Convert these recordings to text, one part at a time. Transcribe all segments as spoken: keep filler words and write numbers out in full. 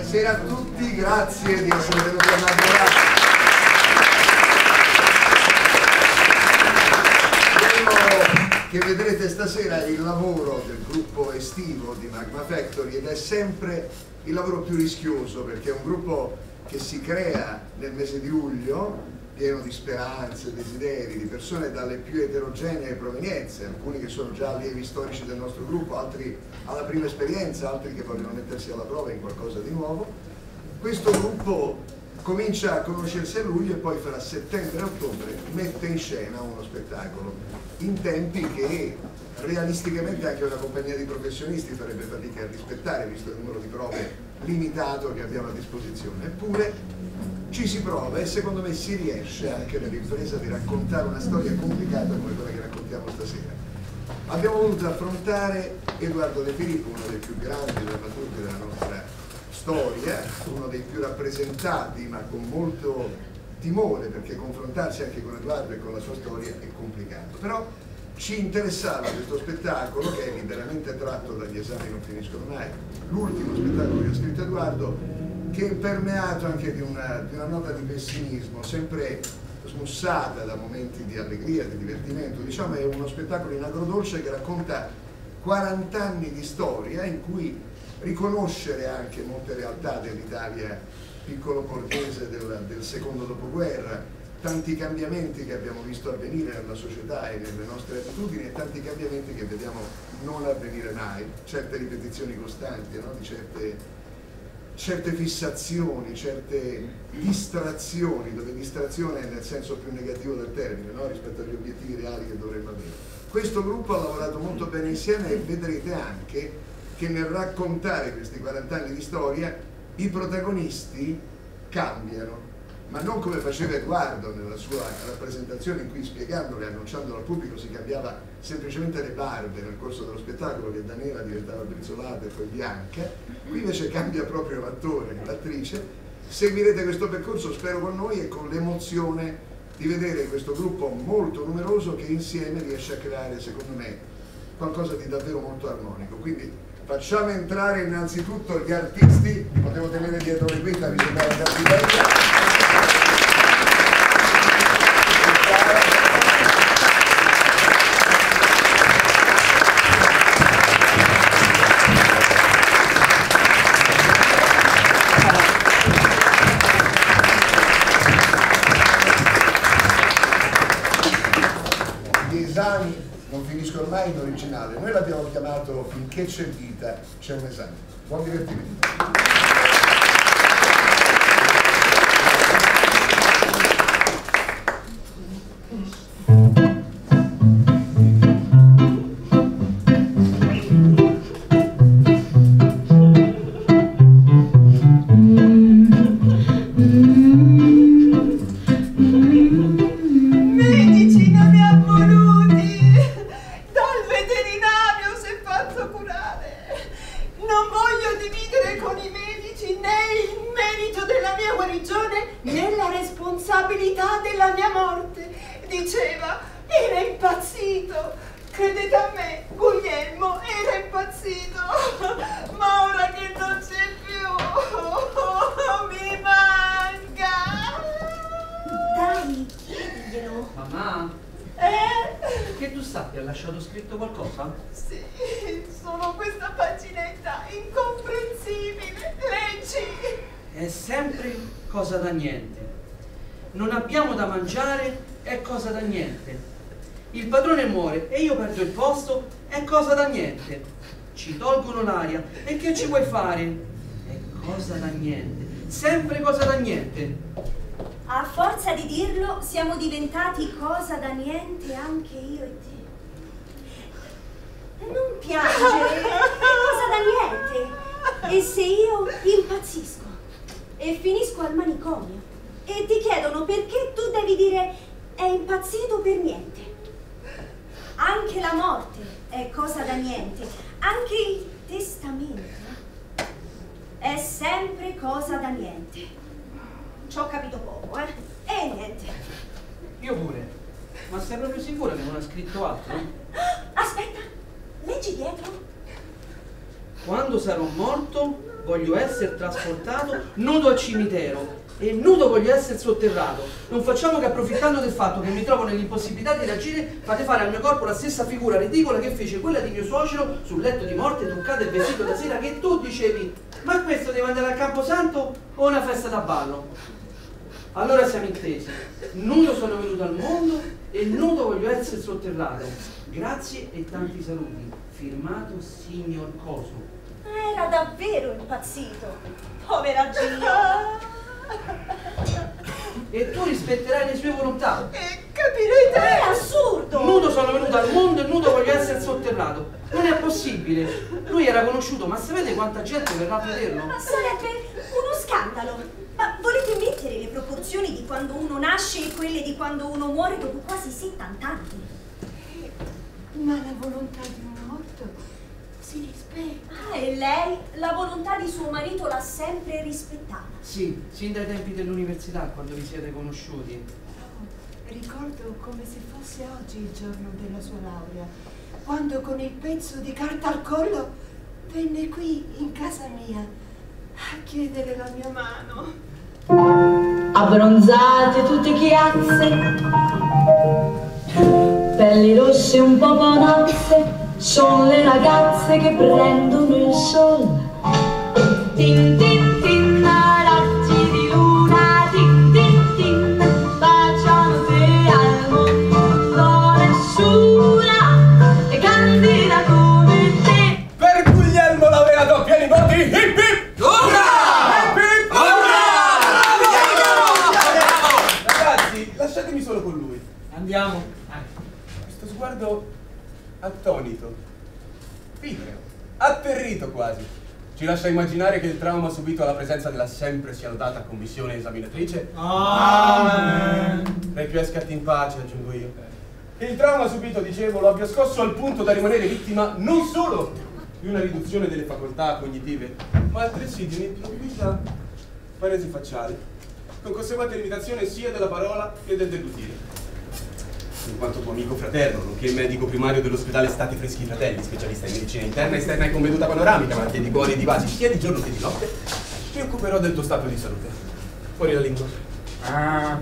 Buonasera a tutti, grazie di essere venuti a Magma. Quello che vedrete stasera è il lavoro del gruppo estivo di Magma Factory ed è sempre il lavoro più rischioso perché è un gruppo che si crea nel mese di luglio pieno di speranze, desideri, di persone dalle più eterogenee provenienze, alcuni che sono già allievi storici del nostro gruppo, altri alla prima esperienza, altri che vogliono mettersi alla prova in qualcosa di nuovo. Questo gruppo comincia a conoscersi a luglio e poi fra settembre e ottobre mette in scena uno spettacolo in tempi che realisticamente anche una compagnia di professionisti farebbe fatica a rispettare visto il numero di prove limitato che abbiamo a disposizione. Eppure ci si prova e secondo me si riesce anche nell'impresa di raccontare una storia complicata come quella che raccontiamo stasera. Abbiamo voluto affrontare Edoardo De Filippo, uno dei più grandi drammaturghi della nostra storia, uno dei più rappresentati ma con molto timore perché confrontarsi anche con Edoardo e con la sua storia è complicato. Però ci interessava questo spettacolo che è liberamente tratto dagli esami non finiscono mai, l'ultimo spettacolo che ha scritto Edoardo, che è permeato anche di una, di una nota di pessimismo, sempre smussata da momenti di allegria, di divertimento. Diciamo è uno spettacolo in agrodolce che racconta quaranta anni di storia in cui riconoscere anche molte realtà dell'Italia piccolo borghese del, del secondo dopoguerra, tanti cambiamenti che abbiamo visto avvenire nella società e nelle nostre abitudini e tanti cambiamenti che vediamo non avvenire mai, certe ripetizioni costanti, no? di certe certe fissazioni, certe distrazioni, dove distrazione è nel senso più negativo del termine, no? rispetto agli obiettivi reali che dovremmo avere. Questo gruppo ha lavorato molto bene insieme e vedrete anche che nel raccontare questi quaranta anni di storia i protagonisti cambiano, ma non come faceva Edoardo nella sua rappresentazione in cui spiegandolo e annunciandolo al pubblico si cambiava semplicemente le barbe nel corso dello spettacolo che da nera diventava brizzolata e poi bianca. Qui invece cambia proprio l'attore, l'attrice. Seguirete questo percorso spero con noi e con l'emozione di vedere questo gruppo molto numeroso che insieme riesce a creare secondo me qualcosa di davvero molto armonico. Quindi facciamo entrare innanzitutto gli artisti, potevo tenere dietro le quinte, mi sembrava darsi bella. Gli esami non finiscono mai in originale, noi l'abbiamo chiamato Finché c'è vita c'è un esame. Buon divertimento. della mia morte. Diceva, era impazzito. Credete a me, Guglielmo era impazzito. Ma ora che non c'è più, mi manca. Dai, chiediglielo. Mamma? Eh? Che tu sappia, ha lasciato scritto qualcosa? Sì, solo questa paginetta incomprensibile. Leggi. È sempre cosa da niente. Non abbiamo da mangiare, è cosa da niente. Il padrone muore e io perdo il posto, è cosa da niente. Ci tolgono l'aria e che ci vuoi fare? È cosa da niente. Sempre cosa da niente. A forza di dirlo siamo diventati cosa da niente anche io e te. Non piangere, è cosa da niente. E se io impazzisco e finisco al manicomio e ti chiedono perché tu devi dire è impazzito per niente. Anche la morte è cosa da niente, anche il testamento è sempre cosa da niente. Ci ho capito poco, eh? E niente. Io pure. Ma sei proprio sicura che non ha scritto altro? Aspetta, leggi dietro. Quando sarò morto voglio essere trasportato nudo al cimitero e nudo voglio essere sotterrato. Non facciamo che, approfittando del fatto che mi trovo nell'impossibilità di reagire, fate fare al mio corpo la stessa figura ridicola che fece quella di mio suocero sul letto di morte, truccato e vestito da sera, che tu dicevi: ma questo deve andare al Camposanto o una festa da ballo? Allora siamo intesi. Nudo sono venuto al mondo e nudo voglio essere sotterrato. Grazie e tanti saluti. Firmato Signor Coso. Era davvero impazzito. Povera Gio. E tu rispetterai le sue volontà. E capirete. È assurdo. Nudo sono venuto al mondo e nudo voglio essere sotterrato. Non è possibile. Lui era conosciuto, ma sapete quanta gente verrà a vederlo? Ma sarebbe uno scandalo. Ma volete mettere le proporzioni di quando uno nasce e quelle di quando uno muore dopo quasi settanta anni? Ma la volontà di un morto si rispetta. Ah, e lei la volontà di suo marito l'ha sempre rispettata. Sì, sin dai tempi dell'università, quando vi siete conosciuti. Oh, ricordo come se fosse oggi il giorno della sua laurea, quando con il pezzo di carta al collo venne qui in casa mia a chiedere la mia mano. Abbronzate tutte chiazze, pelli rosse un po' bonazze, sono le ragazze che prendono il sole. Tin tin tin, raggi di luna, tin tin tin, baciano te al mondo, nessuna è candida come te. Per Guglielmo laurea doppia nipoti, hip hip! Urrà! Hip hip! Urrà! Ragazzi, lasciatemi solo con lui. Andiamo. Questo sguardo attonito, vitreo, atterrito quasi, ci lascia immaginare che il trauma subito alla presenza della sempre salutata commissione esaminatrice Amen. requiescat in pace, aggiungo io. Che il trauma subito, dicevo, lo abbia scosso al punto da rimanere vittima non solo di una riduzione delle facoltà cognitive, ma altresì di un'improvvisa paresi facciale, con conseguente limitazione sia della parola che del deglutire. In quanto tuo amico fraterno, nonché medico primario dell'ospedale Stati Freschi Fratelli, specialista in medicina interna, esterna e con veduta panoramica, malattie di cuore e di vasi, sia di giorno che di notte, mi occuperò del tuo stato di salute. Fuori la lingua. Ah.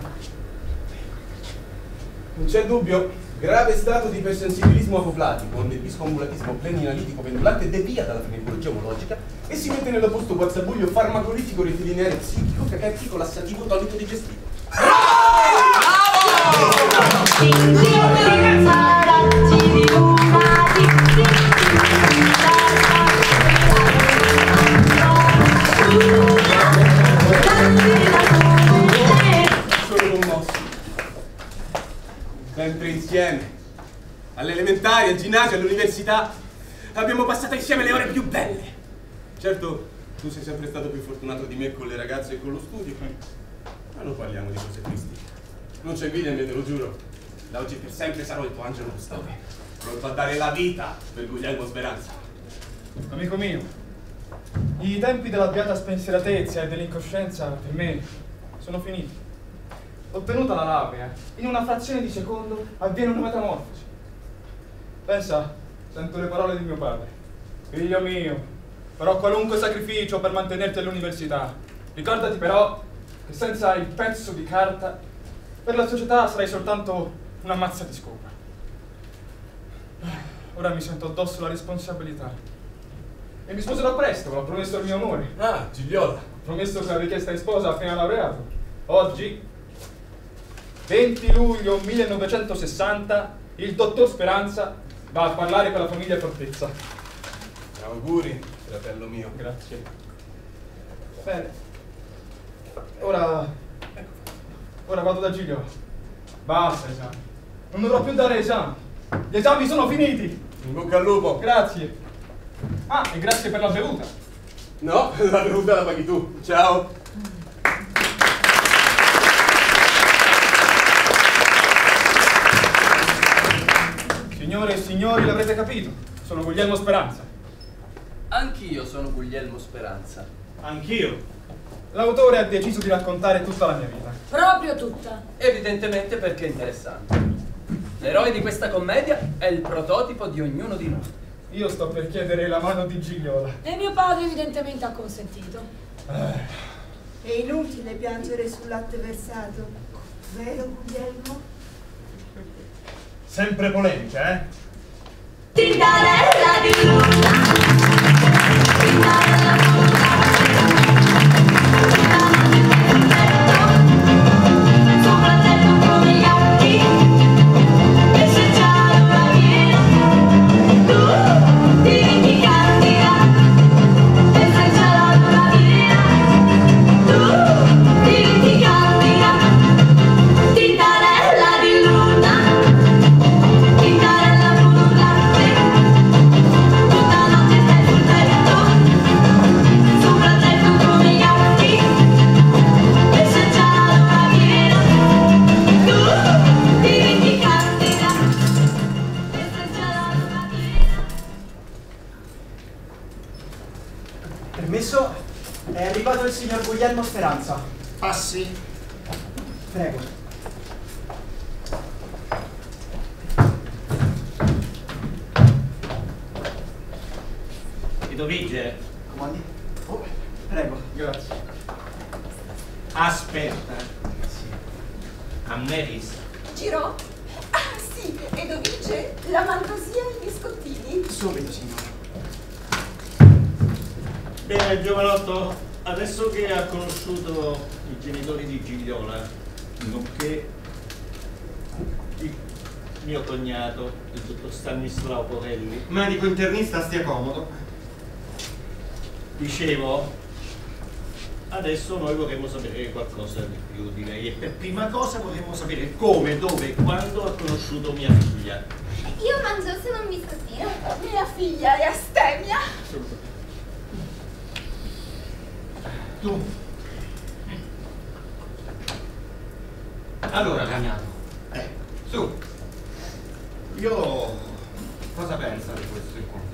Non c'è dubbio, grave stato di ipersensibilismo apoplatico, onde il biscombulatismo pleninalitico pendulante devia dalla fenecologia omologica e si mette nell'opposto guazzabuglio farmacolitico retilineare psichico cacartico lassativo tonico digestivo. Tin tin tin, raggi di luna, tin tin tin, Sono commosso. Sempre insieme. Alle elementari, al ginnasio, all'università. Abbiamo passato insieme le ore più belle. Certo, tu sei sempre stato più fortunato di me con le ragazze e con lo studio. Ma non parliamo di cose tristi. Non c'è invidia in me, te lo giuro. Da oggi per sempre sarò il tuo angelo custode, pronto a dare la vita per Guglielmo Speranza. Amico mio, i tempi della beata spensieratezza e dell'incoscienza per me sono finiti. Ottenuta la laurea, in una frazione di secondo avviene una metamorfosi. Pensa, sento le parole di mio padre. Figlio mio, farò qualunque sacrificio per mantenerti all'università. Ricordati però che senza il pezzo di carta per la società sarai soltanto una mazza di scopa. Ora mi sento addosso la responsabilità. E mi sposerò presto, ho promesso il mio amore. Ah, Gigliola. Ho promesso che la richiesta di sposa appena laureato. Oggi, venti luglio millenovecentosessanta, il dottor Speranza va a parlare con la famiglia Fortezza. Auguri, fratello mio. Grazie. Bene. Ora... Ora vado da Giglio. Basta esami. Non dovrò più dare esami. Gli esami sono finiti. In bocca al lupo. Grazie. Ah, e grazie per la bevuta. No, la bevuta la paghi tu. Ciao. Signore e signori, l'avrete capito. Sono Guglielmo Speranza. Anch'io sono Guglielmo Speranza. Anch'io. L'autore ha deciso di raccontare tutta la mia vita. Proprio tutta. Evidentemente perché è interessante. L'eroe di questa commedia è il prototipo di ognuno di noi. Io sto per chiedere la mano di Gigliola. E mio padre evidentemente ha consentito. Eh. È inutile piangere sul latte versato, vero Guglielmo? Sempre polemica, eh? Tintarella di luna, tintarella luna, sopra il tetto con i gatti, e se già luna piena, tu diventi candida, e se già la luna piena, tu diventi candida, tintarella di luna, tintarella brillante, tutta notte stai sul tetto, sopra il tetto come i gatti, e se già la luna piena, tu diventi candida, e se già la luna piena. Permesso? È arrivato il signor Guglielmo Speranza. Passi. Prego. Edovige, Comandi? Oh, prego. Grazie. aspetta. Amneris, Giro? Ah sì, Edovige, la mantosia e i biscottini. Subito, signore. bene giovanotto, adesso che ha conosciuto i genitori di Gigliola, nonché il mio cognato, il dottor Stanislao Porelli, Medico internista, stia comodo. dicevo, adesso noi vorremmo sapere qualcosa di più di lei e per prima cosa vorremmo sapere come, dove e quando ha conosciuto mia figlia. Io mangio solo un biscottino. Mia figlia è astemia. Tu. Allora, cognato. Eh, su. Io... Cosa pensa di questo incontro?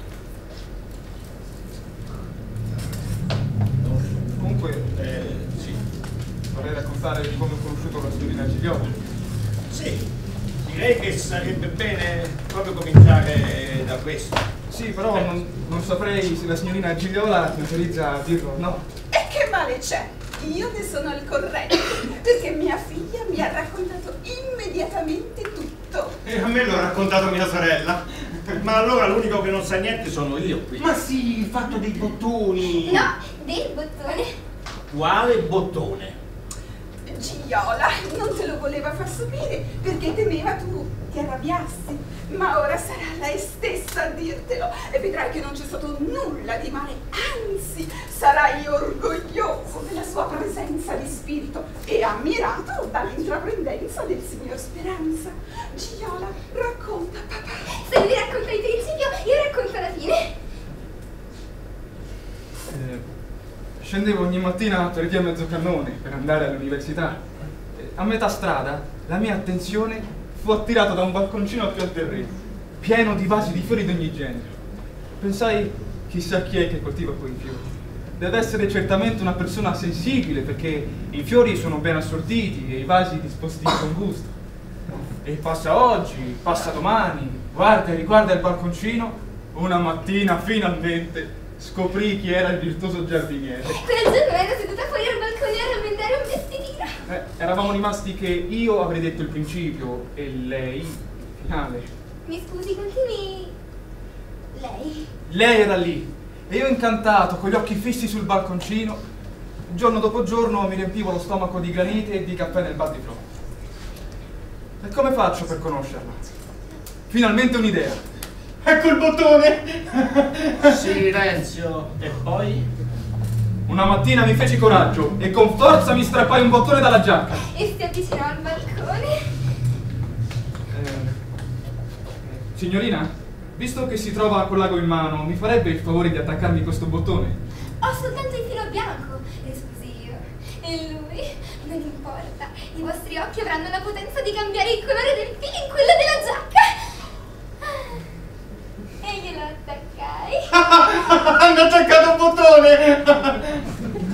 Comunque, eh, sì, vorrei raccontare come ho conosciuto la signorina Gigliola. Sì, direi che sarebbe bene proprio cominciare da questo. Sì, però non, non saprei se la signorina Gigliola mi autorizza a dirlo o no. E che male c'è? Io ne sono al corrente, perché mia figlia mi ha raccontato immediatamente tutto. E a me l'ha raccontato mia sorella. Ma allora l'unico che non sa niente sono io qui. Ma sì, il fatto dei bottoni. No, del bottone. Quale bottone? Gigliola non te lo voleva far sapere perché temeva tu ti arrabbiassi, ma ora sarà lei stessa a dirtelo e vedrai che non c'è stato nulla di male, anzi sarai orgoglioso della sua presenza di spirito e ammirato dall'intraprendenza del signor Speranza. Gigliola, racconta papà. Se lui racconta il principio, io racconto la fine. Eh, scendevo ogni mattina a Torrichia Mezzocannone per andare all'università. Eh, a metà strada la mia attenzione fu attirata da un balconcino a più al terreno, pieno di vasi di fiori di ogni genere. Pensai, chissà chi è che coltiva quei fiori. Deve essere certamente una persona sensibile, perché i fiori sono ben assortiti e i vasi disposti con gusto. E passa oggi, passa domani, guarda e riguarda il balconcino, una mattina finalmente scoprì chi era il virtuoso giardiniere. Quel giorno ero seduta fuori al balcone a rammentare un vestitino. Eh, eravamo rimasti che io avrei detto il principio e lei il finale. Mi scusi, continui. Lei? Lei era lì e io incantato, con gli occhi fissi sul balconcino, giorno dopo giorno mi riempivo lo stomaco di granite e di caffè nel bar di fronte. E come faccio per conoscerla? Finalmente un'idea. Ecco il bottone! Silenzio! E poi? Una mattina mi feci coraggio e con forza mi strappai un bottone dalla giacca. E si avvicinò al balcone. Eh, signorina, visto che si trova col lago in mano, mi farebbe il favore di attaccarmi questo bottone? Ho soltanto il filo bianco, esclusivo. E lui? Non importa, i vostri occhi avranno la potenza di cambiare il colore del filo in quello della giacca. E glielo attaccai. Hanno attaccato un bottone!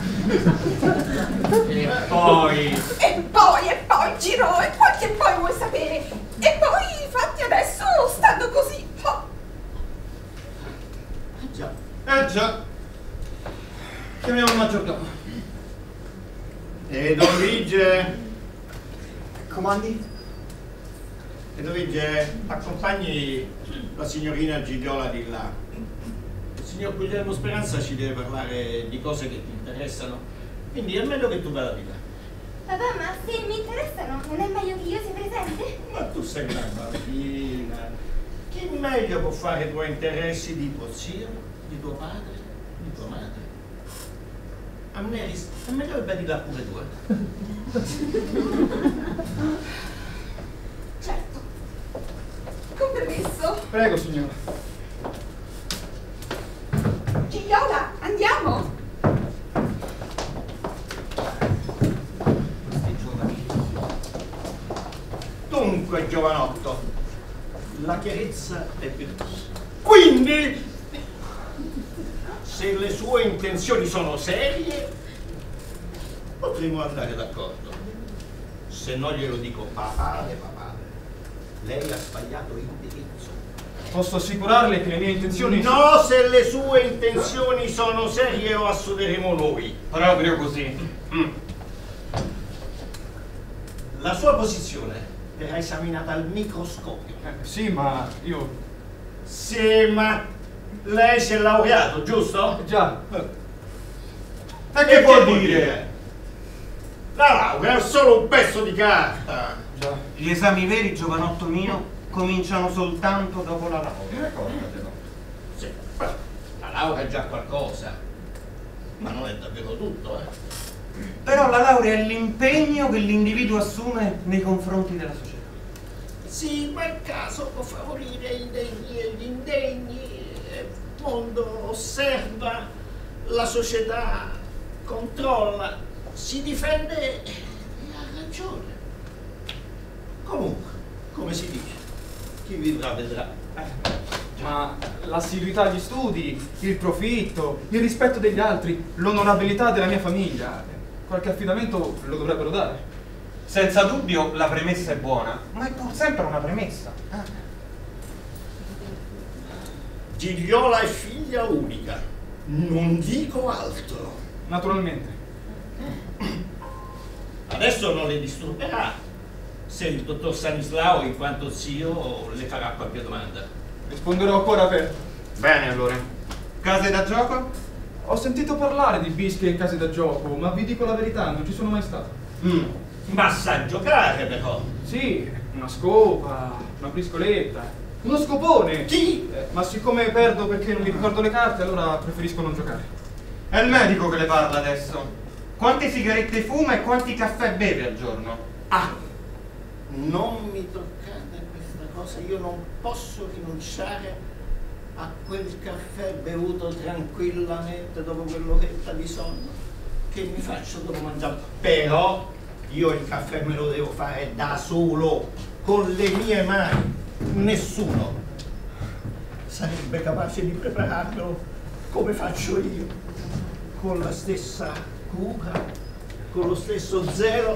E poi? E poi, e poi, Giro, e poi che poi vuoi sapere? E poi, infatti, adesso stanno così. Oh. già. Chiamiamo il maggiordomo. Edovige. Comandi? Edovige, accompagni la signorina Gigliola di là. Il signor Guglielmo Speranza ci deve parlare di cose che ti interessano, quindi è meglio che tu vada di là. Papà, ma se mi interessano, non è meglio che io sia presente? Ma tu sei una bambina. Chi meglio può fare i tuoi interessi di tuo zio, di tuo padre, di tua madre? Amneris, è meglio che vedi là pure tu. Certo. Con permesso. Prego, signora. Gigliola, andiamo! Dunque, giovanotto, la chiarezza è virtù. Quindi, se le sue intenzioni sono serie, potremo andare d'accordo. Se no glielo dico papale, papale. Lei ha sbagliato indirizzo. Posso assicurarle che le mie intenzioni... No, se le sue intenzioni sono serie lo assumeremo noi. Proprio così. Mm. La sua posizione verrà esaminata al microscopio. Eh, sì, ma io... Sì, ma lei si è laureato, giusto? Già. Eh. E che vuol dire? La laurea è solo un pezzo di carta. Già. Gli esami veri, giovanotto mio, cominciano soltanto dopo la laurea. Ricordatelo. Sì, però la laurea è già qualcosa, ma non è davvero tutto, eh. Però la laurea è l'impegno che l'individuo assume nei confronti della società. Sì, ma il caso può favorire i degni e gli indegni. Il mondo osserva, la società controlla, si difende e ha ragione. Comunque, come si dice, chi vivrà vedrà. Ma l'assiduità agli studi, il profitto, il rispetto degli altri, l'onorabilità della mia famiglia, qualche affidamento lo dovrebbero dare. Senza dubbio la premessa è buona, ma è pur sempre una premessa. Ah. Gigliola è figlia unica, non dico altro. Naturalmente. Adesso non le disturberà se il dottor Stanislao, in quanto zio, le farà qualche domanda. Risponderò a cuore aperto. Bene allora. Case da gioco? Ho sentito parlare di bische e case da gioco, ma vi dico la verità, non ci sono mai stato. Mm. Ma sa giocare però. Sì, una scopa, una briscoletta, uno scopone. Chi? Eh, ma siccome perdo perché non mi ricordo le carte, allora preferisco non giocare. È il medico che le parla adesso. Quante sigarette fuma e quanti caffè beve al giorno? Ah, non mi toccate questa cosa, io non posso rinunciare a quel caffè bevuto tranquillamente dopo quell'oretta di sonno che mi faccio dopo mangiare. Però io il caffè me lo devo fare da solo, con le mie mani. Nessuno sarebbe capace di prepararlo come faccio io, con la stessa cura, con lo stesso zelo.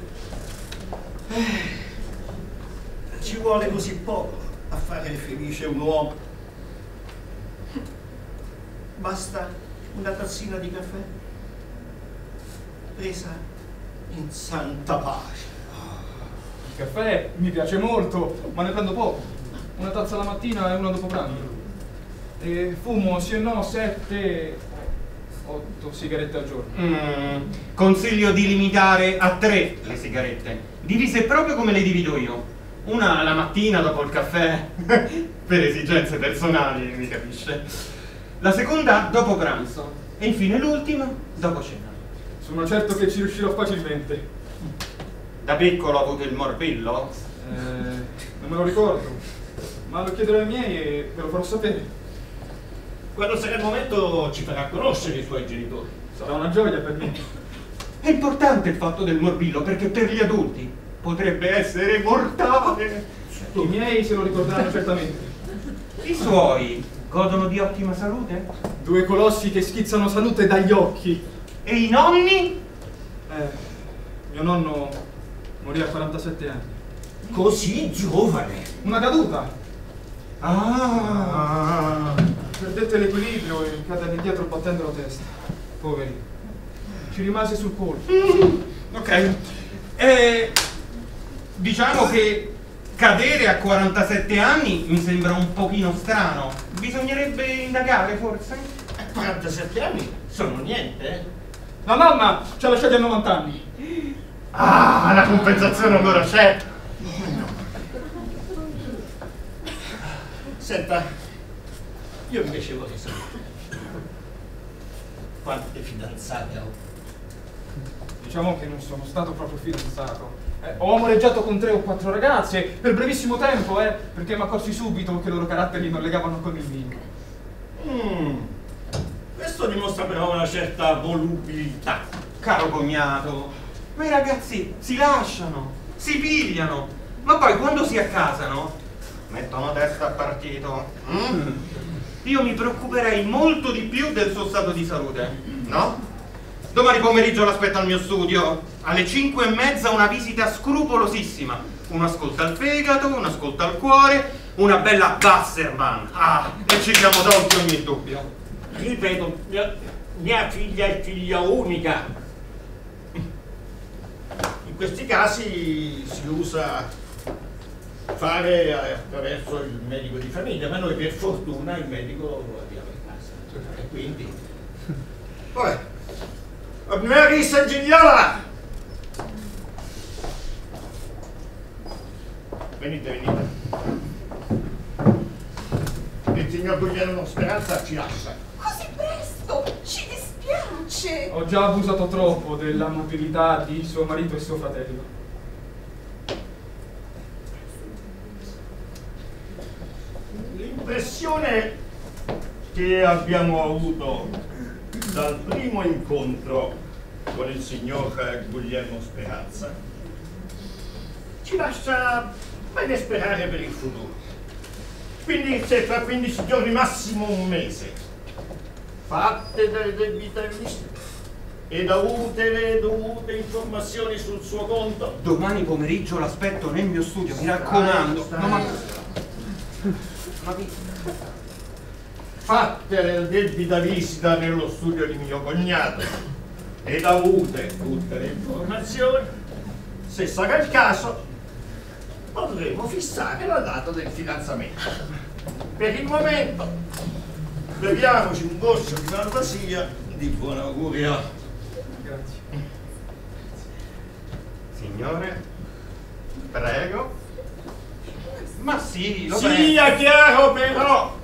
Eh, ci vuole così poco a fare felice un uomo. Basta una tazzina di caffè presa in santa pace. Il caffè mi piace molto, ma ne prendo poco. Una tazza la mattina e una dopo pranzo. E fumo sì e no sette, otto sigarette al giorno. Mm, consiglio di limitare a tre le sigarette, divise proprio come le divido io. Una la mattina dopo il caffè, per esigenze personali, mi capisce. La seconda dopo pranzo e infine l'ultima dopo cena. Sono certo che ci riuscirò facilmente. Da piccolo ho avuto il morbillo? Eh, non me lo ricordo, ma lo chiederò ai miei e ve lo farò sapere. Quando sarà il momento ci farà conoscere i suoi genitori. Sarà una gioia per me. È importante il fatto del morbillo perché per gli adulti potrebbe essere mortale. I miei se lo ricorderanno certamente. I suoi godono di ottima salute? Due colossi che schizzano salute dagli occhi. E i nonni? Eh, mio nonno morì a quarantasette anni. Così giovane? Una caduta. Ah, Perdette l'equilibrio e cade all'indietro battendo la testa. Poveri. Ci rimase sul colpo. Mm, ok. Eh, diciamo che cadere a quarantasette anni mi sembra un pochino strano. Bisognerebbe indagare, forse? quarantasette anni sono niente, eh? La mamma ci ha lasciati a novanta anni. Ah, la compensazione allora c'è. Senta, io invece vorrei sapere quante fidanzate ho. Diciamo che non sono stato proprio fidanzato. Eh, ho amoreggiato con tre o quattro ragazze per brevissimo tempo, eh, perché mi accorsi subito che i loro caratteri non legavano con il mio. Mm. Questo dimostra però una certa volubilità. Caro cognato, ma i ragazzi si lasciano, si pigliano, ma poi quando si accasano mettono testa a partito. Mm. Io mi preoccuperei molto di più del suo stato di salute, no? Domani pomeriggio l'aspetto al mio studio, alle cinque e mezza una visita scrupolosissima. Un ascolto al fegato, un ascolto al cuore, una bella Wasserman. Ah, e ci siamo tolti ogni dubbio. Ripeto, mia, mia figlia è figlia unica. In questi casi si usa fare attraverso il medico di famiglia, ma noi per fortuna il medico lo abbiamo in casa. E quindi... Vabbè. Marisa Gigliola! Venite, venite. Il signor Guglielmo Speranza ci lascia. Così presto? Ci dispiace. Ho già abusato troppo dell'amabilità di suo marito e suo fratello. L'impressione che abbiamo avuto dal primo incontro con il signor Guglielmo Speranza ci lascia bene sperare per il futuro. Quindi se tra quindici giorni, massimo un mese, fatte delle debite visite ed avute le dovute informazioni sul suo conto, domani pomeriggio l'aspetto nel mio studio, mi raccomando. Stai, No, ma... ma... fatte le debita visita nello studio di mio cognato ed avute tutte le informazioni, se sarà il caso potremo fissare la data del fidanzamento. Per il momento beviamoci un goccio di fantasia di buon augurio. Grazie. Signore, prego. Ma sì, lo sia chiaro però,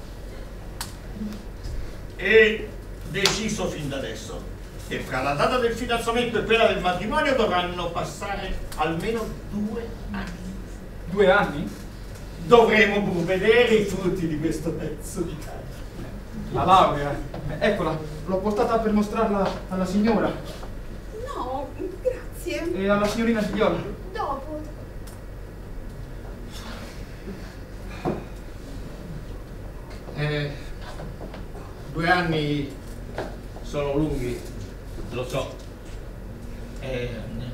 è deciso fin da adesso che fra la data del fidanzamento e quella del matrimonio dovranno passare almeno due anni. Due anni? Dovremo pur vedere i frutti di questo pezzo di carne. La laurea, eccola, l'ho portata per mostrarla alla signora. No, grazie. E alla signorina Gigliola. Dopo. Eh, due anni sono lunghi, lo so. Eh,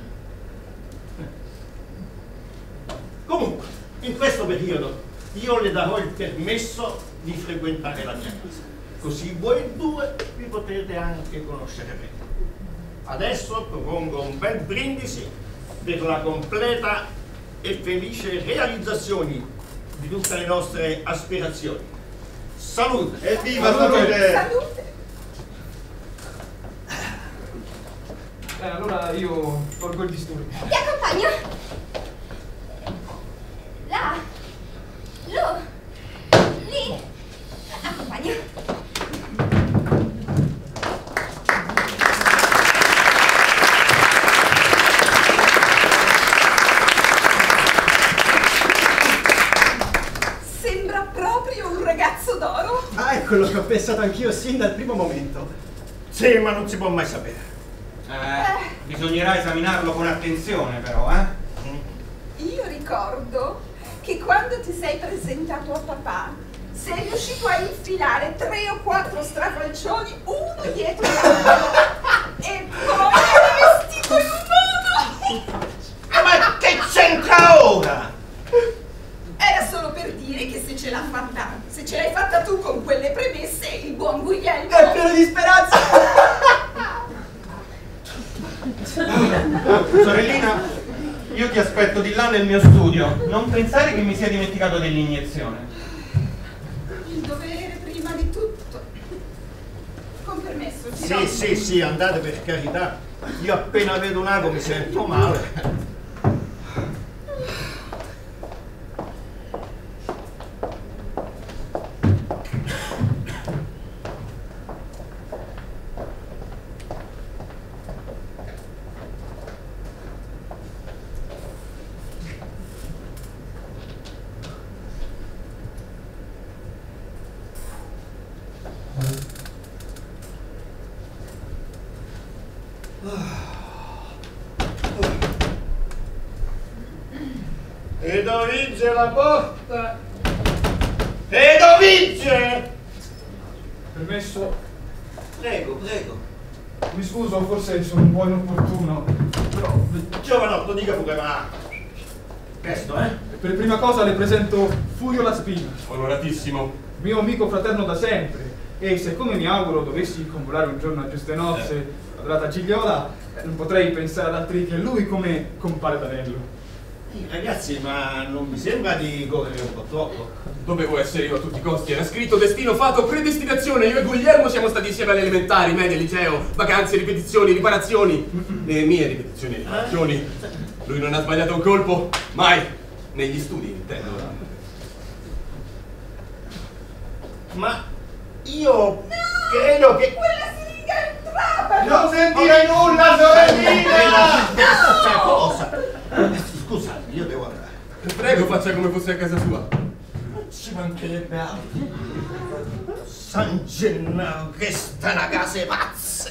comunque, in questo periodo io le darò il permesso di frequentare la mia casa, così voi due vi potete anche conoscere bene. Adesso propongo un bel brindisi per la completa e felice realizzazione di tutte le nostre aspirazioni. Salute! Evviva salute! Salute. Eh, allora io tolgo il disturbo. Ti accompagno? Là. Lo. Lì. Accompagno. Sembra proprio un ragazzo d'oro. Ah, è quello che ho pensato anch'io sin dal primo momento. Sì, ma non si può mai sapere. Eh, bisognerà esaminarlo con attenzione però, eh? Io ricordo che quando ti sei presentato a papà sei riuscito a infilare tre o quattro strafalcioni uno dietro l'altro e poi eri vestito in un modo. Ma che c'entra ora? Era solo per dire che se ce l'ha fatta Se ce l'hai fatta tu con quelle premesse, il buon Guglielmo è pieno di speranza. Sorellina, io ti aspetto di là nel mio studio. Non pensare che mi sia dimenticato dell'iniezione. Il dovere prima di tutto. Con permesso, Sì, Girolamo. sì, sì, andate per carità. Io appena vedo un ago mi sento male. E dovige la porta! E dovige! Permesso? Prego, prego. Mi scuso, forse sono un po' inopportuno. Però, Giovanotto, dica pure, ma... Presto, eh? per prima cosa le presento Furio La Spina. Onoratissimo. Mio amico fraterno da sempre. E se, come mi auguro, dovessi convolare un giorno a giuste nozze, Eh. adorata Gigliola, eh, non potrei pensare ad altri che lui come compare d'anello. Ragazzi, ma non vi sembra di correre un po' troppo? Dovevo essere io a tutti i costi, era scritto destino, fato, predestinazione. Io e Guglielmo siamo stati insieme alle elementari, medie, liceo, vacanze, ripetizioni, riparazioni. Le mie ripetizioni e riparazioni. Lui non ha sbagliato un colpo, mai. Negli studi, intendo. Ma io credo che... Quella siringa entrava! Non sentirei nulla, sorellina! C'è cosa? Scusate, io devo andare. Prego, faccia come fosse a casa sua. Ci mancherebbe altro. San Gennaro, che sta una casa pazza!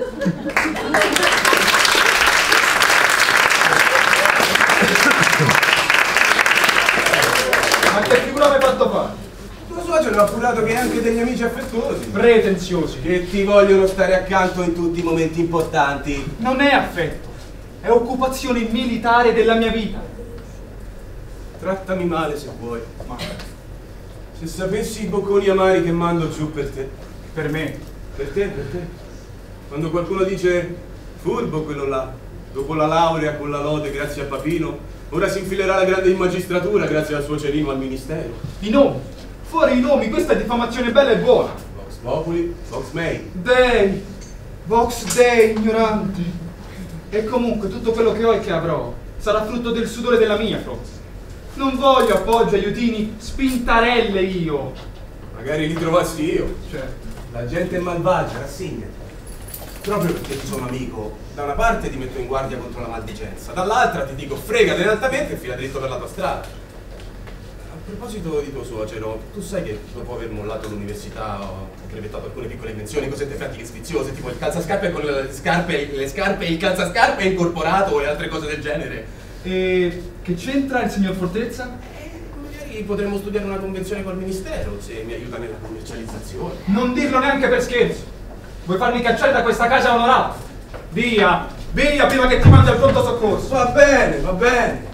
Ma che figura mi hai fatto fare? Tuo suocero mi ha appurato che hai anche degli amici affettuosi. Pretenziosi. Che ti vogliono stare accanto in tutti i momenti importanti. Non è affetto, è occupazione militare della mia vita. Trattami male se vuoi, ma se sapessi i bocconi amari che mando giù per te. Per me? Per te, per te. Quando qualcuno dice furbo quello là, dopo la laurea con la lode grazie a Papino, ora si infilerà la grande in magistratura grazie al suo cerino al ministero. I nomi, fuori i nomi, questa è diffamazione bella e buona. Vox Populi, Vox Mei. Dei, Vox Dei, ignoranti. E comunque tutto quello che ho e che avrò sarà frutto del sudore della mia fronte. Non voglio appoggio, aiutini, spintarelle io. Magari li trovassi io. Certo. La gente è malvagia, rassegnati. Proprio perché ti sono amico, da una parte ti metto in guardia contro la maldicenza, dall'altra ti dico fregatene altamente e fila dritto per la tua strada. A proposito di tuo suocero, tu sai che dopo aver mollato l'università ho brevettato alcune piccole invenzioni, cosette pratiche sfiziose, tipo il calzascarpe con le scarpe, le scarpe, il calzascarpe incorporato e altre cose del genere. E che c'entra il signor Fortezza? Magari potremmo studiare una convenzione col ministero, se mi aiuta nella commercializzazione. Non dirlo neanche per scherzo. Vuoi farmi cacciare da questa casa onorata? Via, via prima che ti mandi al pronto soccorso. Va bene, va bene.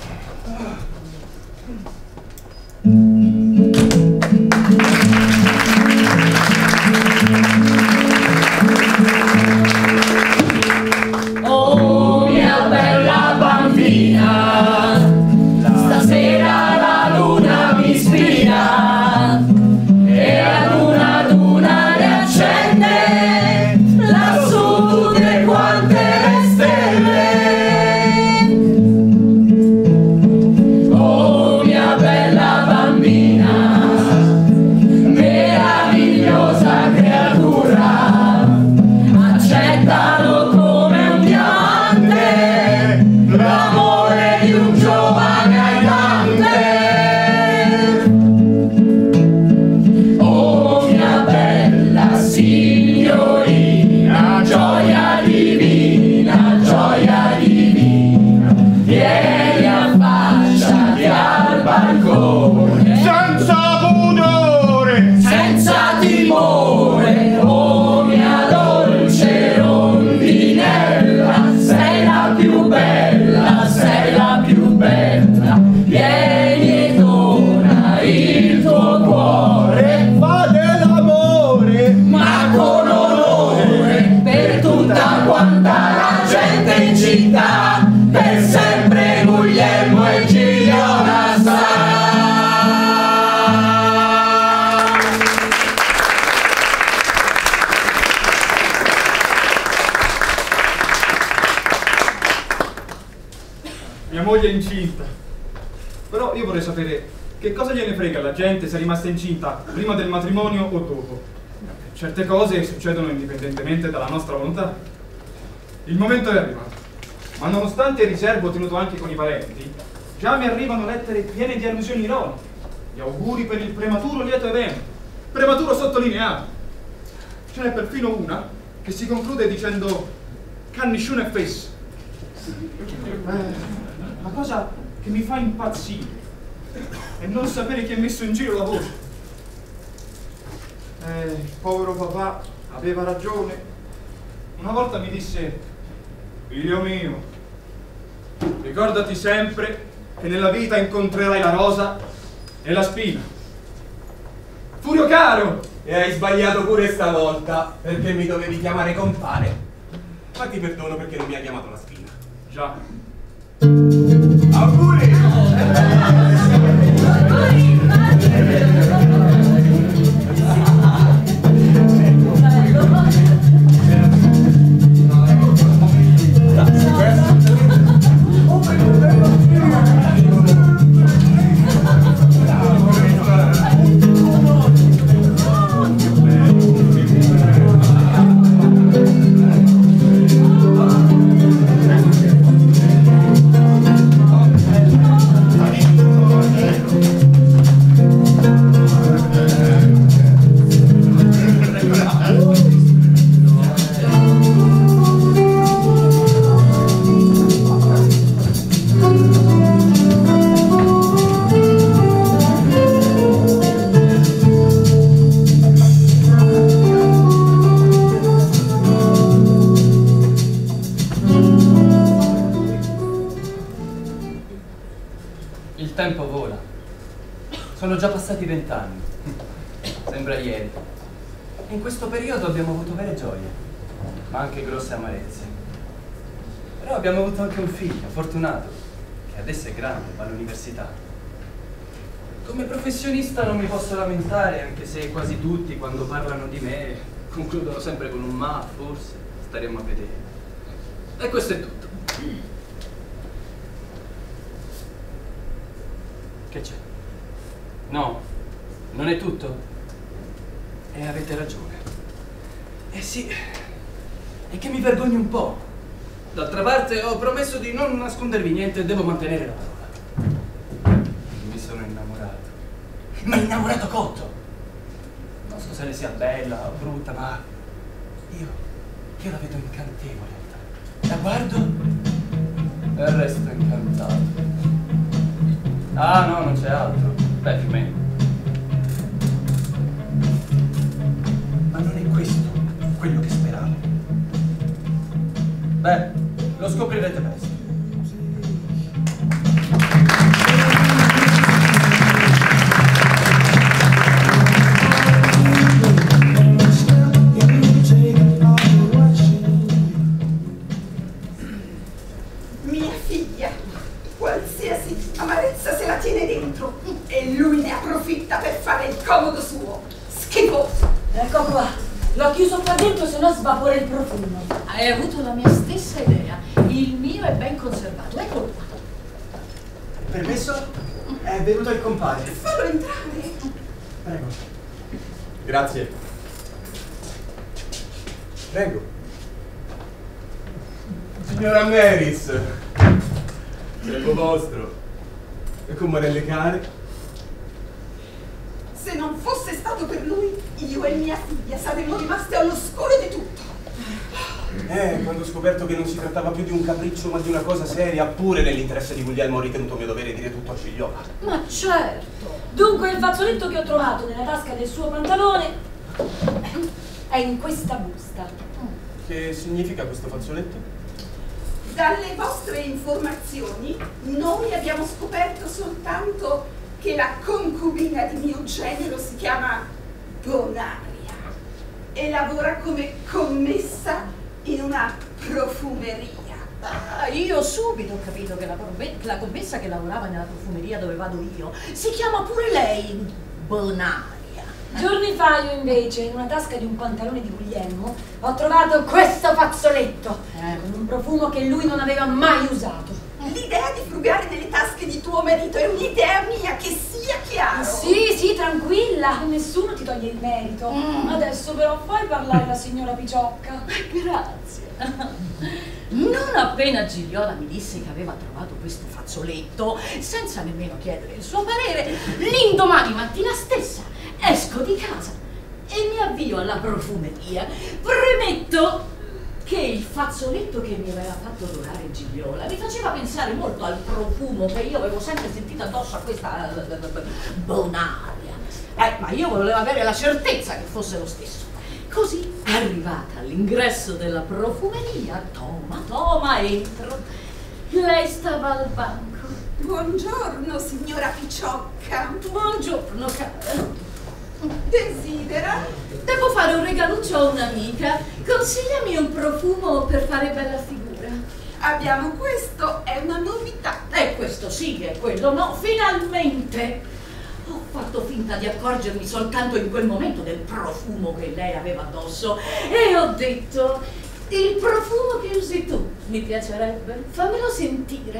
Oh mia bella bambina, stasera la luna mi spina e ad una ad una riaccende lassù tre quante stelle. Però io vorrei sapere che cosa gliene frega alla gente se è rimasta incinta prima del matrimonio o dopo. Certe cose succedono indipendentemente dalla nostra volontà. Il momento è arrivato, ma nonostante il riservo tenuto anche con i parenti, già mi arrivano lettere piene di allusioni ironiche, di auguri per il prematuro lieto evento, prematuro sottolineato. Ce n'è perfino una che si conclude dicendo "Can nessuna face". Eh, la cosa che mi fa impazzire è non sapere chi ha messo in giro la voce. Eh, povero papà aveva ragione. Una volta mi disse: "Figlio mio, ricordati sempre che nella vita incontrerai la rosa e la spina". Furio caro! E hai sbagliato pure stavolta, perché mi dovevi chiamare compare. Ma ti perdono perché non mi ha chiamato la spina. Già. Auguri! Sono già passati vent'anni. Sembra ieri. In questo periodo abbiamo avuto vere gioie, ma anche grosse amarezze. Però abbiamo avuto anche un figlio, fortunato, che adesso è grande, va all'università. Come professionista non mi posso lamentare, anche se quasi tutti, quando parlano di me, concludono sempre con un ma, forse, staremo a vedere. E questo è tutto. Che c'è? No, non è tutto? E avete ragione. Eh sì, è che mi vergogno un po'. D'altra parte ho promesso di non nascondervi niente e devo mantenere la parola. Mi sono innamorato. Ma innamorato cotto! Non so se lei sia bella o brutta, ma io, io la vedo incantevole. La guardo e resto incantato. Ah no, non c'è altro. Beh, più o meno. Ma non è questo quello che speravo. Beh, lo scoprirete presto. Mia figlia, qualsiasi amarezza se la tiene dentro e lui ne approfitta per fare il comodo suo. Schifoso. Ecco qua, l'ho chiuso qua dentro, se no svapora il profumo. Hai avuto la mia stessa idea. Il mio è ben conservato, eccolo qua. Permesso? È venuto il compare. Fallo entrare. Prego. Grazie. Prego. Signora Maris, prego vostro. E come nelle care? Se non fosse stato per lui, io e mia figlia saremmo rimaste all'oscuro di tutto. Eh, quando ho scoperto che non si trattava più di un capriccio ma di una cosa seria, pure nell'interesse di Guglielmo ho ritenuto mio dovere dire tutto a Cigliola. Ma certo! Dunque il fazzoletto che ho trovato nella tasca del suo pantalone è in questa busta. Che significa questo fazzoletto? Dalle vostre informazioni, noi abbiamo scoperto soltanto che la concubina di mio genero si chiama Bonaria e lavora come commessa in una profumeria. Ah, io subito ho capito che la, la commessa che lavorava nella profumeria dove vado io si chiama pure lei Bonaria. Giorni fa io invece, in una tasca di un pantalone di Guglielmo, ho trovato questo fazzoletto, eh, con un profumo che lui non aveva mai usato. L'idea di frugare nelle tasche di tuo marito è un'idea mia, che sia chiaro. Sì, sì, tranquilla, nessuno ti toglie il merito. Mm. Adesso però fai parlare la signora Picciocca. Grazie. Non appena Gigliola mi disse che aveva trovato questo fazzoletto, senza nemmeno chiedere il suo parere, l'indomani mattina stessa esco di casa e mi avvio alla profumeria. Premetto che il fazzoletto che mi aveva fatto odorare Gigliola mi faceva pensare molto al profumo che io avevo sempre sentito addosso a questa bonaria. Eh, ma io volevo avere la certezza che fosse lo stesso. Così, arrivata all'ingresso della profumeria, Toma, Toma, entro. Lei stava al banco. Buongiorno, signora Picciocca. Buongiorno, cara. Desidera? Devo fare un regaluccio a un'amica. Consigliami un profumo per fare bella figura. Abbiamo questo, è una novità. E questo sì, è quello no, finalmente! Ho fatto finta di accorgermi soltanto in quel momento del profumo che lei aveva addosso e ho detto: il profumo che usi tu mi piacerebbe, fammelo sentire.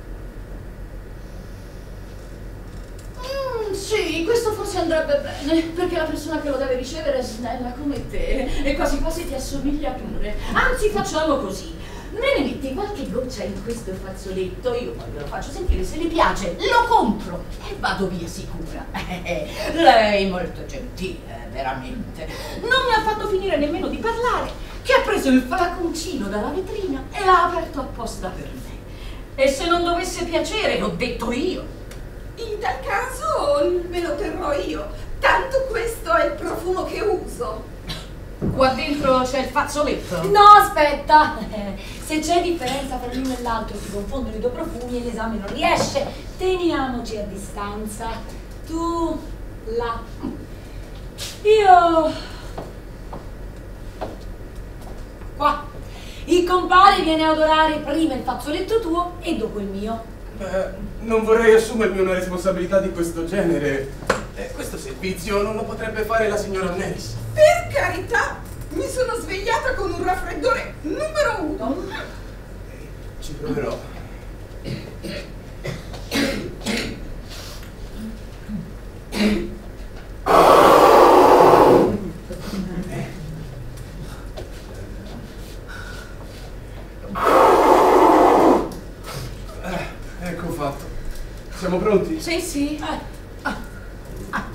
Mm, sì, questo forse andrebbe bene, perché la persona che lo deve ricevere è snella come te e quasi quasi ti assomiglia pure. Anzi, facciamo così. Me ne metti qualche goccia in questo fazzoletto, io poi ve lo faccio sentire, se le piace lo compro e vado via sicura. Eh, lei molto gentile, veramente. Non mi ha fatto finire nemmeno di parlare che ha preso il flaconcino dalla vetrina e l'ha aperto apposta per me. E se non dovesse piacere, l'ho detto io. In tal caso me lo terrò io, tanto questo è il profumo che uso. Qua dentro c'è il fazzoletto? No, aspetta! Se c'è differenza tra l'uno e l'altro, si confondono i due profumi e l'esame non riesce. Teniamoci a distanza. Tu là. Io qua. Il compare viene a odorare prima il fazzoletto tuo e dopo il mio. Beh, non vorrei assumermi una responsabilità di questo genere. Eh, questo servizio non lo potrebbe fare la signora Neris. Per carità, mi sono svegliata con un raffreddore numero uno. Ci proverò. Eh, ecco fatto. Siamo pronti? Sì, sì. Eh. Ah. Ah.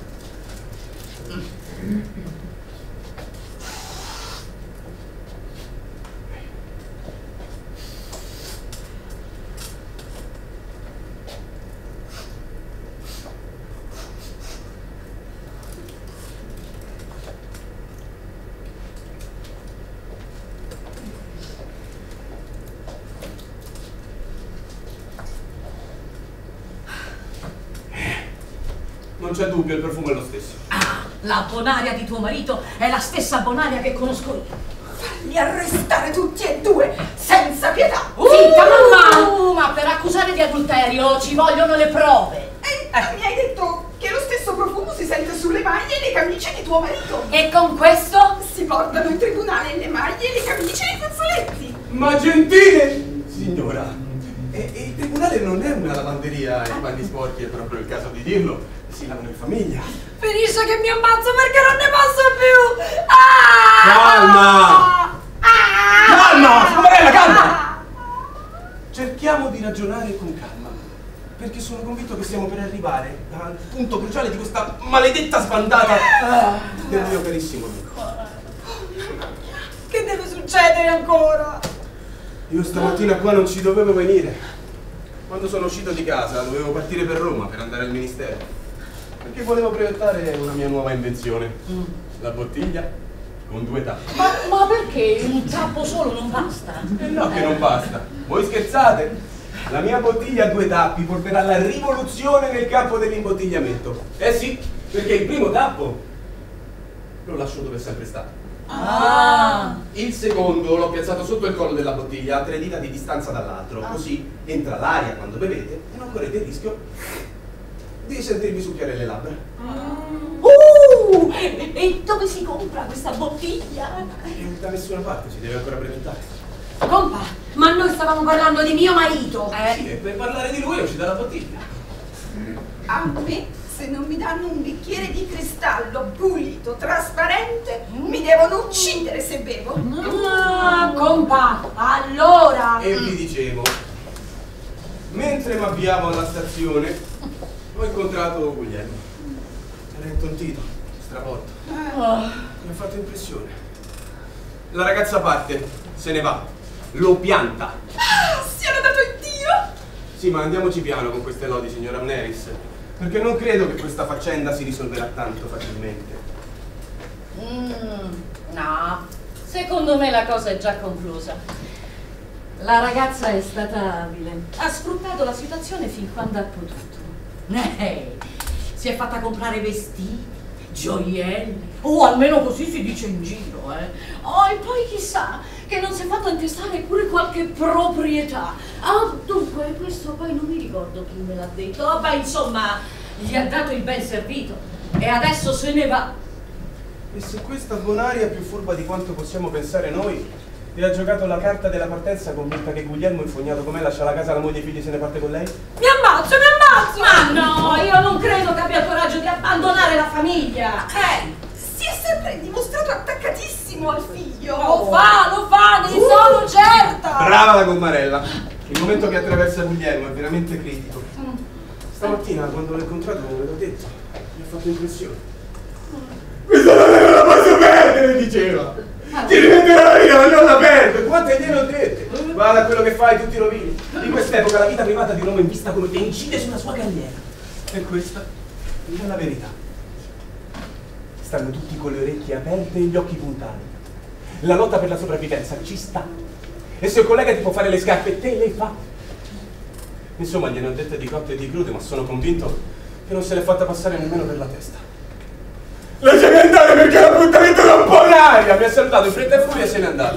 Non c'è dubbio, il profumo è lo stesso. Ah, la bonaria di tuo marito è la stessa bonaria che conosco io. Farli arrestare tutti e due, senza pietà! Uh, Zitta, mamma! Uh, ma per accusare di adulterio ci vogliono le prove. E eh. mi hai detto che lo stesso profumo si sente sulle maglie e le camicie di tuo marito. E con questo? Si portano in tribunale le maglie e le camicie e i fazzoletti. Ma gentile signora, e, e il tribunale non è una lavanderia, i panni sporchi è proprio il caso di dirlo. Si lavano in famiglia. Finisce che mi ammazzo perché non ne posso più! Ah! Calma! Ah! Calma! Scomarella, calma! Cerchiamo di ragionare con calma, perché sono convinto che stiamo per arrivare al punto cruciale di questa maledetta sbandata del mio carissimo amico. Che deve succedere ancora? Io stamattina qua non ci dovevo venire. Quando sono uscito di casa dovevo partire per Roma per andare al ministero, perché volevo proiettare una mia nuova invenzione, mm. la bottiglia con due tappi. Ma, ma perché un tappo solo non basta? Eh no, che non basta. Voi scherzate? La mia bottiglia a due tappi porterà alla rivoluzione nel campo dell'imbottigliamento. Eh sì, perché il primo tappo lo lascio dove è sempre stato. Ah. Il secondo l'ho piazzato sotto il collo della bottiglia a tre dita di distanza dall'altro, ah. così entra l'aria quando bevete e non correte il rischio di sentirvi succhiare le labbra. Uh, e dove si compra questa bottiglia? Da nessuna parte, si deve ancora brevettare. Compa, Ma noi stavamo parlando di mio marito. Eh. Sì, e per parlare di lui è uscita la bottiglia. A me, se non mi danno un bicchiere di cristallo pulito, trasparente, mi devono uccidere se bevo. Ah, compa, allora... E vi dicevo, mentre mi avviavo alla stazione, ho incontrato Guglielmo. Era intontito, stravolto. Oh. Mi ha fatto impressione. La ragazza parte, se ne va, lo pianta. Ah, sia lodato Dio! Sì, ma andiamoci piano con queste lodi, signora Amneris, perché non credo che questa faccenda si risolverà tanto facilmente. Mm, no, secondo me la cosa è già conclusa. La ragazza è stata abile, ha sfruttato la situazione fin quando ha potuto. Eh, si è fatta comprare vestiti, gioielli, o almeno così si dice in giro, eh. Oh, e poi chissà che non si è fatta intestare pure qualche proprietà. Ah, dunque, questo poi non mi ricordo chi me l'ha detto. Vabbè, insomma, gli ha dato il ben servito e adesso se ne va. E se questa bonaria è più furba di quanto possiamo pensare noi e ha giocato la carta della partenza convinta che Guglielmo, infognato com'è, lascia la casa, la moglie e i figli, se ne parte con lei? Mi ammazzo, mi ammazzo! Ma no, io non credo che abbia il coraggio di abbandonare la famiglia. Eh, si è sempre dimostrato attaccatissimo al figlio. Lo fa, lo fa, ne uh, sono certa! Brava la commarella! Il momento che attraversa Guglielmo è veramente critico. Stamattina, quando l'ho incontrato, ve l'ho detto, mi ha fatto impressione. Questa non la posso perdere, diceva! Ti rivenderò la vita, ma non la perdo! Quante gliene ho dette? Guarda quello che fai, tutti i rovini. In quest'epoca la vita privata di un uomo è vista come te, incide sulla sua carriera. E questa è la verità. Stanno tutti con le orecchie aperte e gli occhi puntati. La lotta per la sopravvivenza ci sta. E se un collega ti può fare le scarpe, te le fa. Insomma, gliene ho dette di cotte e di crude, ma sono convinto che non se l'è fatta passare nemmeno per la testa. Lasciami andare perché l'appuntamento non può l'aria! Mi ha salutato in fretta e furia e se n'è andato.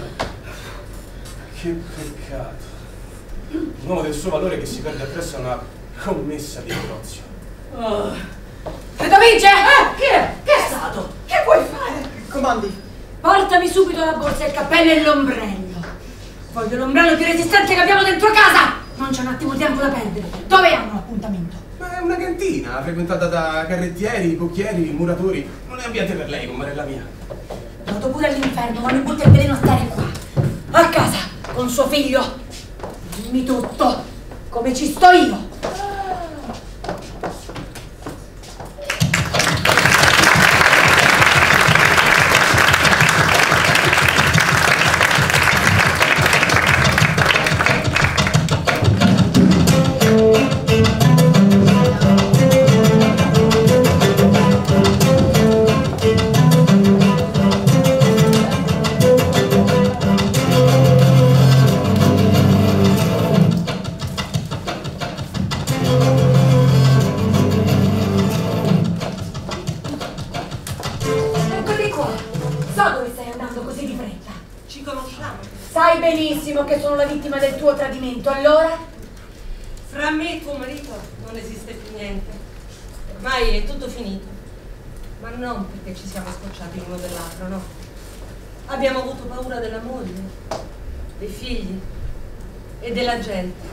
Che peccato. Un uomo del suo valore che si perde appresso a una commessa di negozio. Oh. Pedovice! Eh, chi è? Che è stato? Che vuoi fare? Comandi. Portami subito la borsa, il cappello e l'ombrello. Voglio l'ombrello più resistente che abbiamo dentro casa! Non c'è un attimo tempo da perdere. Dove hanno l'appuntamento? Ma è una cantina, frequentata da carrettieri, cocchieri, muratori. Non è ambiente per lei, commarella mia. Vado pure all'inferno, ma mi butta il veleno a stare qua. A casa, con suo figlio. Dimmi tutto, come ci sto io. Sai benissimo che sono la vittima del tuo tradimento, allora? Fra me e tuo marito non esiste più niente. Ormai è tutto finito. Ma non perché ci siamo scocciati l'uno dell'altro, no. Abbiamo avuto paura della moglie, dei figli e della gente.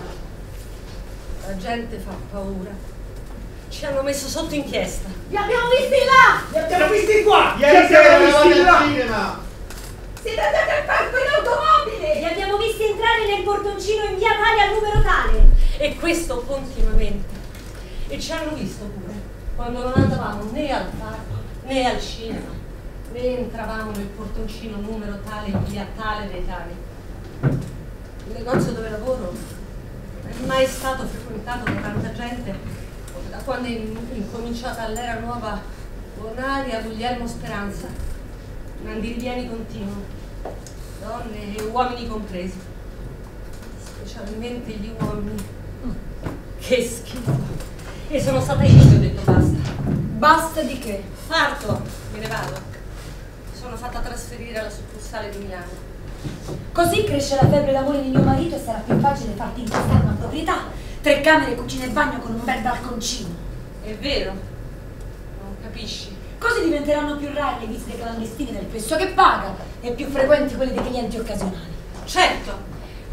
La gente fa paura. Ci hanno messo sotto inchiesta. Li abbiamo visti là! Li abbiamo visti qua! Li abbiamo visti là! Cinema. Siete andati al parco in automobile! Li abbiamo visti entrare nel portoncino in via tale al numero tale. E questo continuamente. E ci hanno visto pure, quando non andavamo né al parco, né al cinema, né entravamo nel portoncino numero tale in via tale dei tali. Il negozio dove lavoro non è mai stato frequentato da tanta gente, da quando è incominciata l'era nuova Bonaria, Guglielmo, Speranza. Un andirivieni continuo, donne e uomini compresi, specialmente gli uomini. Che schifo! E sono stata io che ho detto basta. Basta di che? Parto, me ne vado. Sono fatta trasferire alla succursale di Milano. Così cresce la febbre d'amore di mio marito e sarà più facile farti intestare una proprietà. Tre camere, cucina e bagno con un bel balconcino. È vero, non capisci. Così diventeranno più rare le visite clandestine del pesso che paga e più frequenti quelle dei clienti occasionali. Certo,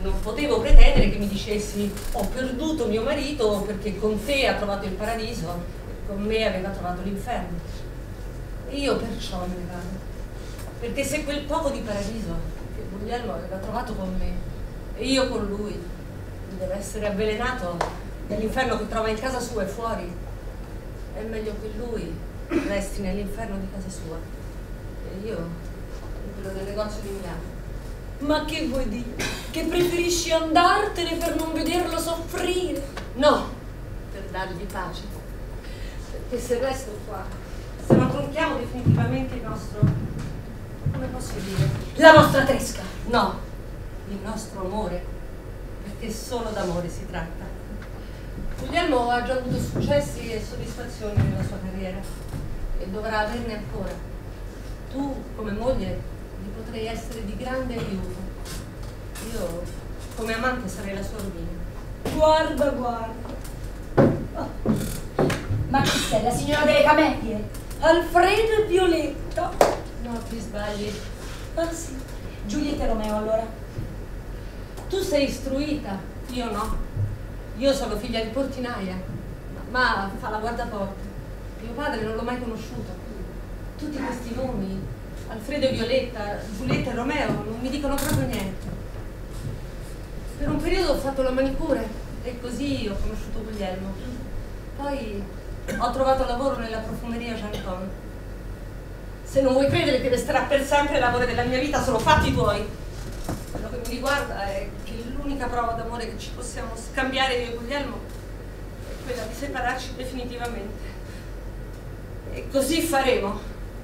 non potevo pretendere che mi dicessi ho perduto mio marito perché con te ha trovato il paradiso e con me aveva trovato l'inferno. E io perciò me ne vado. Perché se quel poco di paradiso che Guglielmo aveva trovato con me e io con lui deve essere avvelenato dall'inferno che trova in casa sua e fuori, è meglio che lui resti nell'inferno di casa sua e io in quello del negozio di Milano. Ma che vuoi dire? Che preferisci andartene per non vederlo soffrire? No, per dargli pace. Perché se resto qua, se non tronchiamo definitivamente il nostro, come posso dire? La nostra tresca. No, il nostro amore, perché solo d'amore si tratta. Guglielmo ha già avuto successi e soddisfazioni nella sua carriera e dovrà averne ancora. Tu, come moglie, gli potrei essere di grande aiuto. Io, come amante, sarei la sua rovina. Guarda, guarda. Oh. Ma chi sei, la signora delle camelie? Alfredo e Violetta? No, ti sbagli. Ah sì, Giulietta e Romeo allora. Tu sei istruita, io no. Io sono figlia di portinaia, ma fa la guardaporta. Mio padre non l'ho mai conosciuto. Tutti questi nomi, Alfredo e Violetta, Giulietta e Romeo, non mi dicono proprio niente. Per un periodo ho fatto la manicure e così ho conosciuto Guglielmo. Poi ho trovato lavoro nella profumeria Jean-Con. Se non vuoi credere che resterà per sempre l'amore della mia vita, sono fatti tuoi. Quello che mi riguarda è che l'unica prova d'amore che ci possiamo scambiare io e Guglielmo è quella di separarci definitivamente. E così faremo.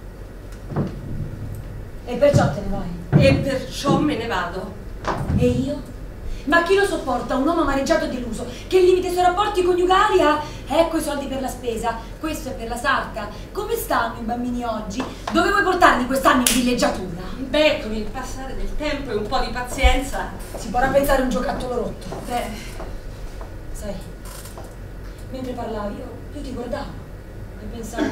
E perciò te ne vai? E perciò me ne vado. E io? Ma chi lo sopporta? Un uomo amareggiato e deluso, che limita i suoi rapporti coniugali a ecco i soldi per la spesa, questo è per la sarta. Come stanno i bambini oggi? Dove vuoi portarli quest'anno in villeggiatura? Beh, con il passare del tempo e un po' di pazienza si potrà pensare un giocattolo rotto. Beh, sai, mentre parlavi io, io ti guardavo e pensavo,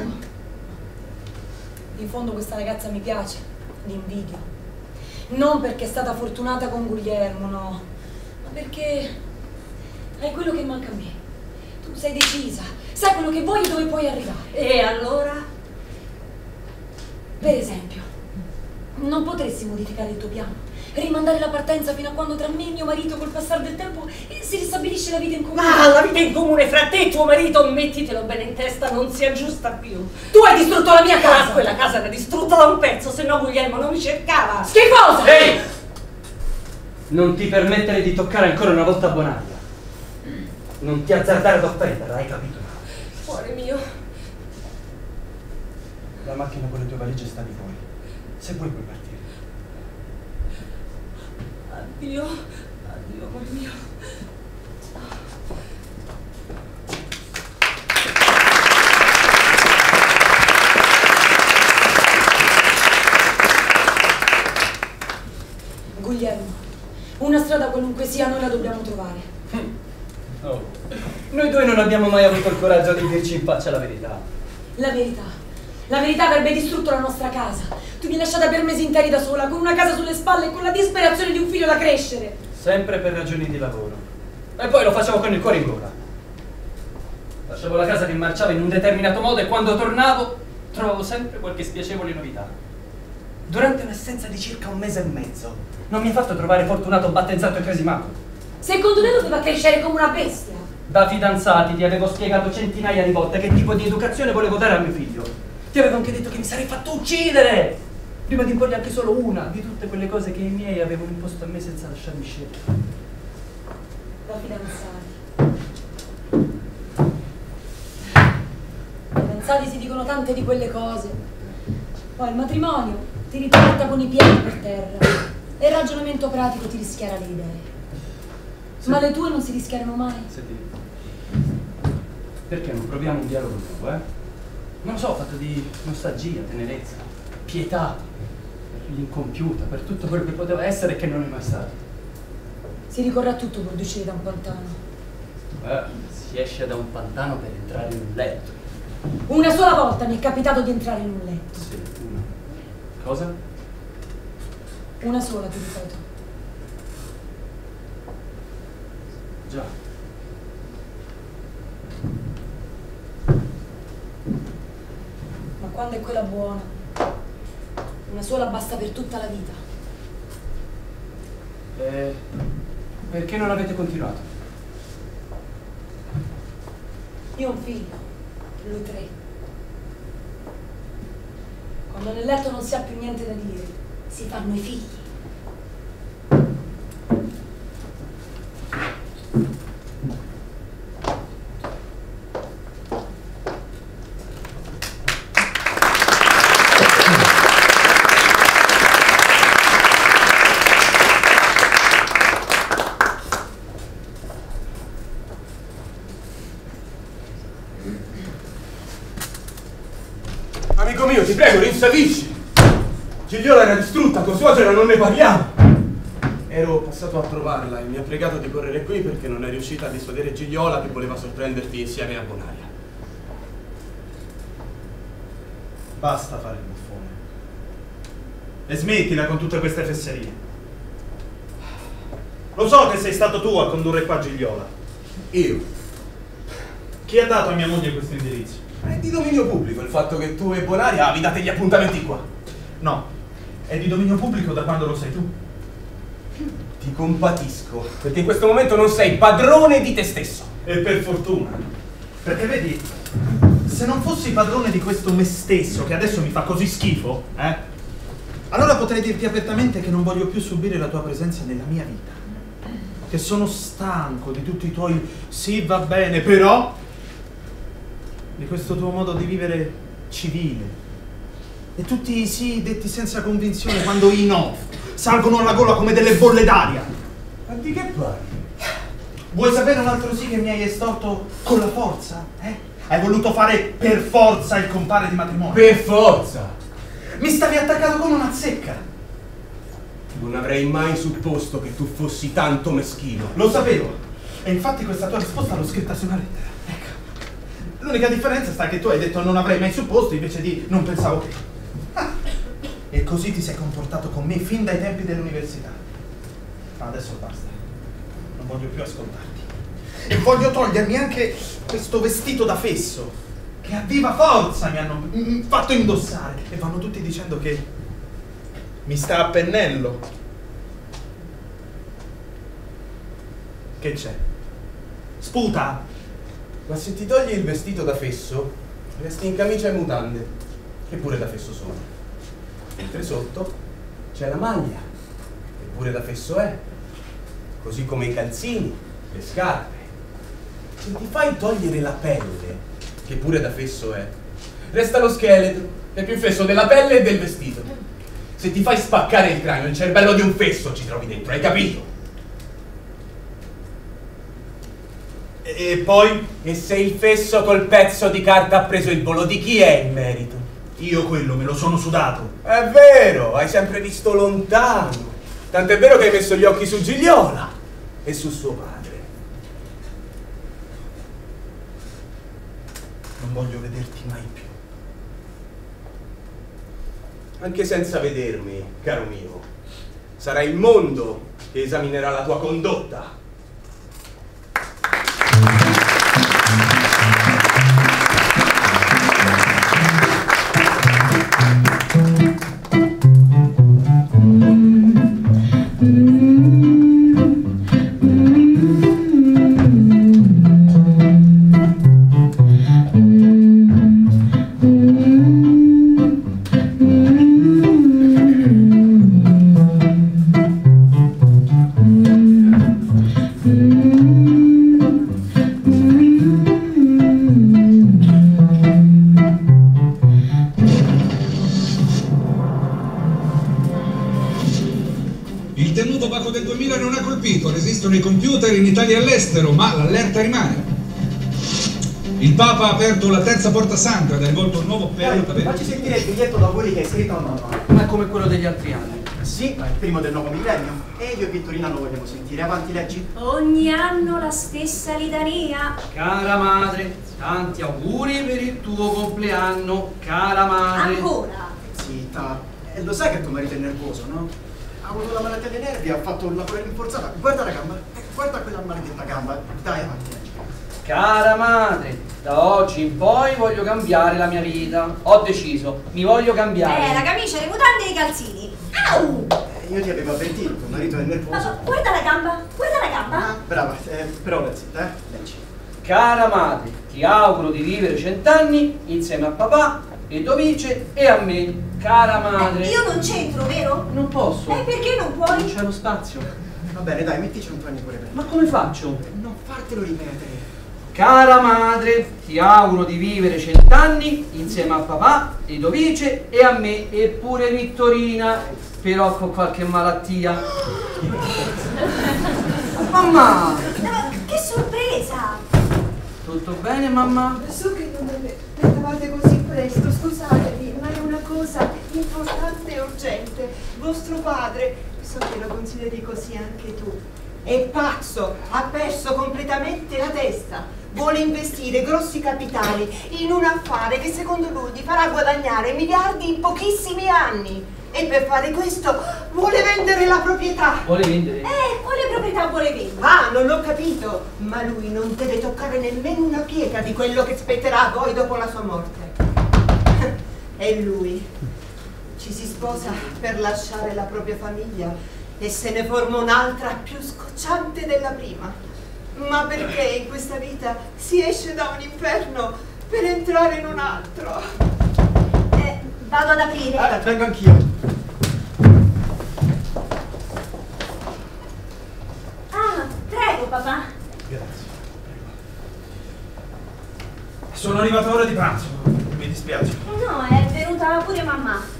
in fondo questa ragazza mi piace, li invidio. Non perché è stata fortunata con Guglielmo, no, ma perché hai quello che manca a me. Tu sei decisa, sai quello che vuoi e dove puoi arrivare. E allora? Per esempio, non potresti modificare il tuo piano, rimandare la partenza fino a quando tra me e mio marito col passare del tempo si ristabilisce la vita in comune. Ma la vita in comune fra te e tuo marito, mettitelo bene in testa, non si aggiusta più. Tu hai distrutto la mia casa. Ah, quella casa era distrutta da un pezzo, se no Guglielmo non mi cercava. Schifosa! Ehi! Non ti permettere di toccare ancora una volta Bonaria. Non ti azzardare ad offenderla, hai capito? Cuore mio. La macchina con le tue valigie sta di fuori. Se vuoi puoi partire. Addio, addio amore mio. Guglielmo, una strada qualunque sia noi la dobbiamo trovare. Oh. Noi due non abbiamo mai avuto il coraggio di dirci in faccia la verità. La verità. La verità avrebbe distrutto la nostra casa. Tu mi hai lasciata per mesi interi da sola, con una casa sulle spalle e con la disperazione di un figlio da crescere. Sempre per ragioni di lavoro. E poi lo facevo con il cuore in gola. Lasciavo la casa che marciava in un determinato modo e quando tornavo trovavo sempre qualche spiacevole novità. Durante un'assenza di circa un mese e mezzo non mi ha fatto trovare fortunato battezzato e cresimato. Se con te doveva crescere come una bestia. Da fidanzati ti avevo spiegato centinaia di volte che tipo di educazione volevo dare a mio figlio. Ti avevo anche detto che mi sarei fatto uccidere prima di imporgli anche solo una di tutte quelle cose che i miei avevano imposto a me senza lasciarmi scegliere. Da fidanzati. I fidanzati si dicono tante di quelle cose. Poi il matrimonio ti riporta con i piedi per terra e il ragionamento pratico ti rischiara le idee. Sì. Ma le tue non si rischiarano mai. Senti, perché non proviamo un dialogo nuovo, eh? Non lo so, fatto di nostalgia, tenerezza, pietà, per l'incompiuta, per tutto quello che poteva essere e che non è mai stato. Si ricorre a tutto pur di uscire da un pantano. Eh, si esce da un pantano per entrare in un letto. Una sola volta mi è capitato di entrare in un letto. Sì, una. Cosa? Una sola, ti ripeto. Già. Ma quando è quella buona? Una sola basta per tutta la vita. Eh, perché non avete continuato? Io ho un figlio, lui tre. Quando nel letto non si ha più niente da dire, si fanno i figli. Amico mio, ti prego, rinsavisci! Gigliola era distrutta, tua suocera non ne parliamo! Ero passato a trovarla e mi ha pregato di correre qui perché non è riuscita a dissuadere Gigliola che voleva sorprenderti insieme a Bonaria. Basta fare il buffone. E smettila con tutte queste fesserie. Lo so che sei stato tu a condurre qua Gigliola. Io? Chi ha dato a mia moglie questo indirizzo? È di dominio pubblico il fatto che tu e Bonaria vi date gli appuntamenti qua. No, è di dominio pubblico da quando lo sei tu. Ti compatisco, perché in questo momento non sei padrone di te stesso. E per fortuna. Perché vedi, se non fossi padrone di questo me stesso, che adesso mi fa così schifo, eh? Allora potrei dirti apertamente che non voglio più subire la tua presenza nella mia vita. Che sono stanco di tutti i tuoi sì, va bene, però di questo tuo modo di vivere civile. E tutti i sì detti senza convinzione quando i no salgono alla gola come delle bolle d'aria. Ma di che parli? Vuoi sapere un altro sì che mi hai estorto con la forza? Eh? Hai voluto fare per forza il compare di matrimonio. Per forza! Mi stavi attaccato come una zecca. Non avrei mai supposto che tu fossi tanto meschino. Lo sapevo. E infatti questa tua risposta l'ho scritta su una lettera. Ecco. L'unica differenza sta che tu hai detto non avrei mai supposto invece di non pensavo che. Ah. E così ti sei comportato con me fin dai tempi dell'università. Ma adesso basta. Non voglio più ascoltarti. E voglio togliermi anche questo vestito da fesso che a viva forza mi hanno mm, fatto indossare. E vanno tutti dicendo che mi sta a pennello. Che c'è? Sputa! Ma se ti togli il vestito da fesso, resti in camicia e mutande, che pure da fesso sono. Mentre sotto c'è la maglia, che pure da fesso è. Così come i calzini, le scarpe. Se ti fai togliere la pelle, che pure da fesso è, resta lo scheletro, che è più fesso della pelle e del vestito. Se ti fai spaccare il cranio, il cervello di un fesso ci trovi dentro, hai capito? E poi? E se il fesso col pezzo di carta ha preso il volo, di chi è il merito? Io quello me lo sono sudato. È vero, hai sempre visto lontano. Tant'è vero che hai messo gli occhi su Gigliola e su suo padre. Non voglio vederti mai più. Anche senza vedermi, caro mio, sarà il mondo che esaminerà la tua condotta. Resistono i computer in Italia e all'estero, ma l'allerta rimane. Il Papa ha aperto la terza porta santa ed ha involto un nuovo periodo. Facci sentire il biglietto d'auguri che hai scritto al nonno. Ma è come quello degli altri anni. Sì, ma è il primo del nuovo millennio. E io e Vittorina lo vogliamo sentire. Avanti, leggi. Ogni anno la stessa litania. Cara madre, tanti auguri per il tuo compleanno, cara madre. Ancora? Zitta. Eh, lo sai che tuo marito è nervoso, no? Ha avuto la malattia dei nervi, ha fatto una corrente rinforzata. Guarda la gamba. guarda quella maledetta gamba, dai avanti. Cara madre, da oggi in poi voglio cambiare la mia vita. Ho deciso, mi voglio cambiare. Eh, la camicia, le mutande e i calzini. Au! Eh, io ti avevo avvertito, tuo marito è nervoso. Ma, guarda la gamba, guarda la gamba. Ah, brava, eh, però la zitta, eh. Leggi. Cara madre, ti auguro di vivere cent'anni insieme a papà, Edovice e a me. Cara madre. Eh, io non c'entro, vero? Non posso. Eh, perché non puoi? Non c'è lo spazio. Va bene, dai, mettici un panni pure per me. Ma come faccio? Non fartelo ripetere. Cara madre, ti auguro di vivere cent'anni insieme a papà, Edovice e a me, e pure Vittorina, però con qualche malattia. Mamma! Che sorpresa! Tutto bene, mamma? So che non me ne aspettavate così presto, scusatevi, ma è una cosa importante e urgente. Vostro padre, so che lo consideri così anche tu, è pazzo, ha perso completamente la testa. Vuole investire grossi capitali in un affare che secondo lui gli farà guadagnare miliardi in pochissimi anni. E per fare questo vuole vendere la proprietà. Vuole vendere? Eh, quale proprietà vuole vendere? Ah, non l'ho capito, ma lui non deve toccare nemmeno una pietra di quello che spetterà a voi dopo la sua morte. E lui ci si sposa per lasciare la propria famiglia e se ne forma un'altra più scocciante della prima. Ma perché in questa vita si esce da un inferno per entrare in un altro? Eh, vado ad aprire. Ah, vengo anch'io. Ah, prego papà. Grazie. Sono arrivato ora di pranzo, mi dispiace. No, è venuta pure mamma.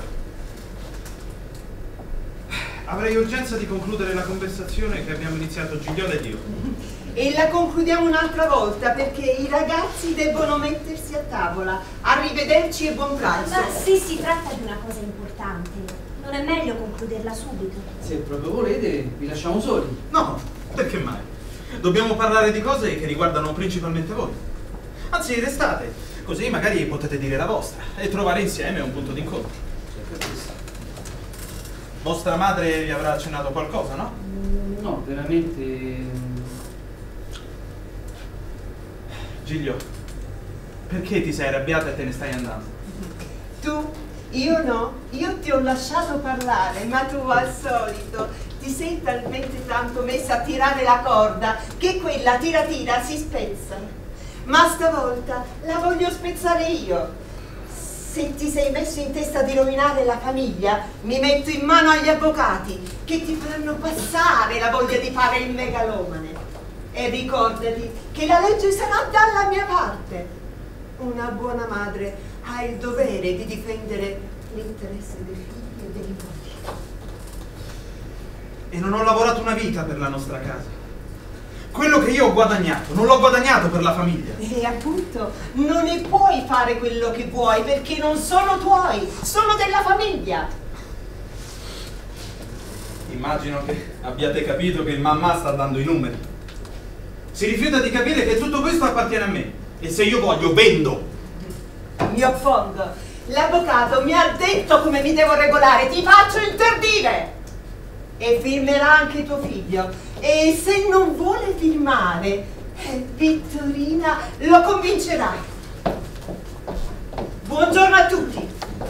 Avrei urgenza di concludere la conversazione che abbiamo iniziato Gigliola ed io. E la concludiamo un'altra volta perché i ragazzi debbono mettersi a tavola. Arrivederci e buon pranzo. Ma se si tratta di una cosa importante, non è meglio concluderla subito? Se proprio volete, vi lasciamo soli. No, perché mai? Dobbiamo parlare di cose che riguardano principalmente voi. Anzi, restate, così magari potete dire la vostra e trovare insieme un punto d'incontro. Vostra madre vi avrà accennato qualcosa, no? No, veramente... Giglio, perché ti sei arrabbiata e te ne stai andando? Tu? Io no, io ti ho lasciato parlare, ma tu al solito ti sei talmente tanto messa a tirare la corda che quella tira tira si spezza. Ma stavolta la voglio spezzare io. Se ti sei messo in testa di rovinare la famiglia, mi metto in mano agli avvocati che ti faranno passare la voglia di fare il megalomane. E ricordati che la legge sarà dalla mia parte. Una buona madre ha il dovere di difendere l'interesse dei figli e dei nipoti. E non ho lavorato una vita per la nostra casa. Quello che io ho guadagnato, non l'ho guadagnato per la famiglia. E appunto, non ne puoi fare quello che vuoi perché non sono tuoi, sono della famiglia. Immagino che abbiate capito che il mamma sta dando i numeri. Si rifiuta di capire che tutto questo appartiene a me. E se io voglio, vendo. Mi oppongo. L'avvocato mi ha detto come mi devo regolare, ti faccio interdire. E firmerà anche tuo figlio. E se non vuole firmare, eh, Vittorina lo convincerai. Buongiorno a tutti.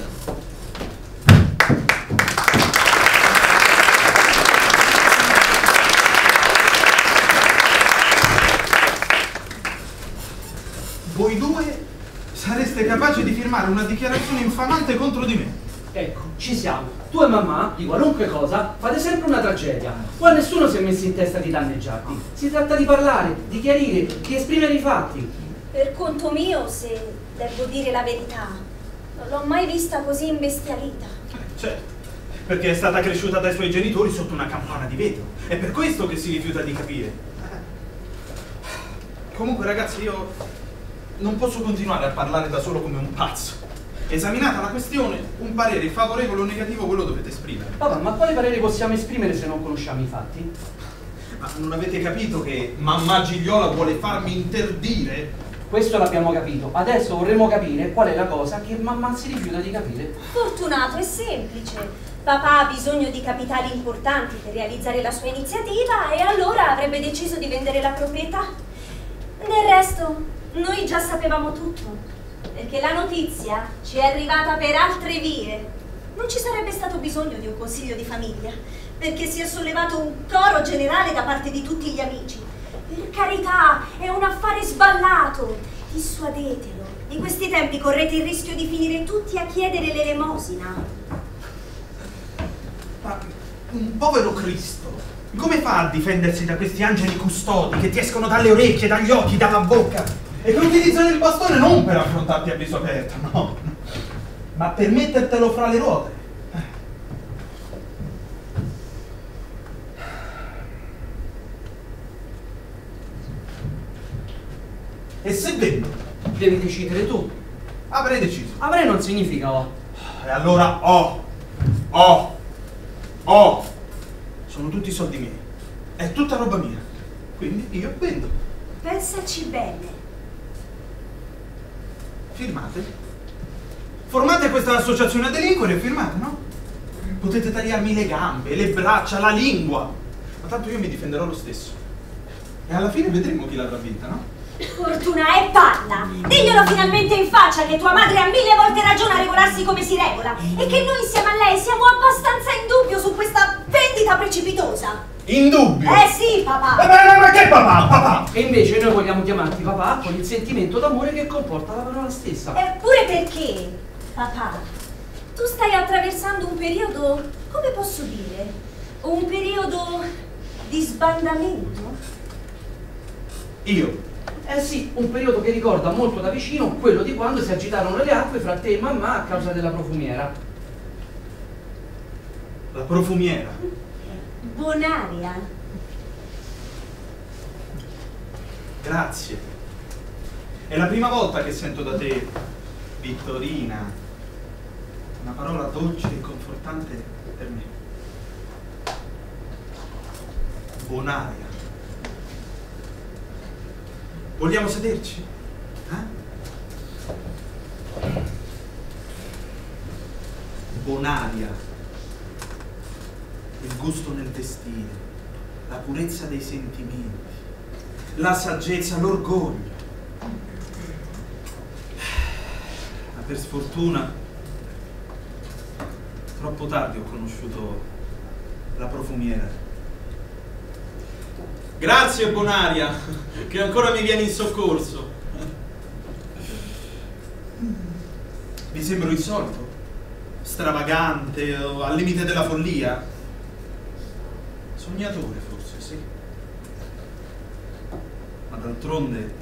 Voi due sareste capaci di firmare una dichiarazione infamante contro di me. Ecco, ci siamo. Tu e mamma, di qualunque cosa, fate sempre una tragedia. Qua nessuno si è messo in testa di danneggiarti. Si tratta di parlare, di chiarire, di esprimere i fatti. Per conto mio, se devo dire la verità, non l'ho mai vista così imbestialita. Certo, perché è stata cresciuta dai suoi genitori sotto una campana di vetro. È per questo che si rifiuta di capire. Comunque, ragazzi, io non posso continuare a parlare da solo come un pazzo. Esaminata la questione, un parere favorevole o negativo voi lo dovete esprimere. Papà, ma quale parere possiamo esprimere se non conosciamo i fatti? Ma non avete capito che mamma Gigliola vuole farmi interdire? Questo l'abbiamo capito. Adesso vorremmo capire qual è la cosa che mamma si rifiuta di capire. Fortunato, è semplice. Papà ha bisogno di capitali importanti per realizzare la sua iniziativa e allora avrebbe deciso di vendere la proprietà. Del resto, noi già sapevamo tutto, perché la notizia ci è arrivata per altre vie. Non ci sarebbe stato bisogno di un consiglio di famiglia, perché si è sollevato un coro generale da parte di tutti gli amici. Per carità, è un affare sballato, dissuadetelo. In questi tempi correte il rischio di finire tutti a chiedere l'elemosina. Ma un povero Cristo, come fa a difendersi da questi angeli custodi che ti escono dalle orecchie, dagli occhi, dalla bocca e che utilizzano il bastone non per affrontarti a viso aperto, no, ma per mettertelo fra le ruote? E se vendo? Devi decidere tu. Avrei deciso. Avrei non significa ho. E allora ho, ho. Oh, sono tutti soldi miei, è tutta roba mia, quindi io vendo. Pensaci bene. Firmate. Formate questa associazione a delinquere e firmate, no? Potete tagliarmi le gambe, le braccia, la lingua, ma tanto io mi difenderò lo stesso. E alla fine vedremo chi l'avrà vinta, no? Fortuna, e parla! Diglielo finalmente in faccia che tua madre ha mille volte ragione a regolarsi come si regola e che noi insieme a lei siamo abbastanza in dubbio su questa vendita precipitosa. In dubbio? Eh sì, papà! Ma, ma, ma che papà? Papà! E invece noi vogliamo chiamarti papà con il sentimento d'amore che comporta la parola stessa. Eppure perché, papà, tu stai attraversando un periodo, come posso dire, un periodo di sbandamento? Io? Eh sì, un periodo che ricorda molto da vicino quello di quando si agitarono le acque fra te e mamma a causa della profumiera. La profumiera? Bonaria. Grazie. È la prima volta che sento da te, Vittorina, una parola dolce e confortante per me. Bonaria. Vogliamo sederci? Eh? Bonaria. Il gusto nel vestire, la purezza dei sentimenti, la saggezza, l'orgoglio. Ma per sfortuna, troppo tardi ho conosciuto la profumiera. Grazie, Bonaria, che ancora mi vieni in soccorso. Vi sembro insolito? Stravagante o al limite della follia? Sognatore, forse, sì. Ma d'altronde,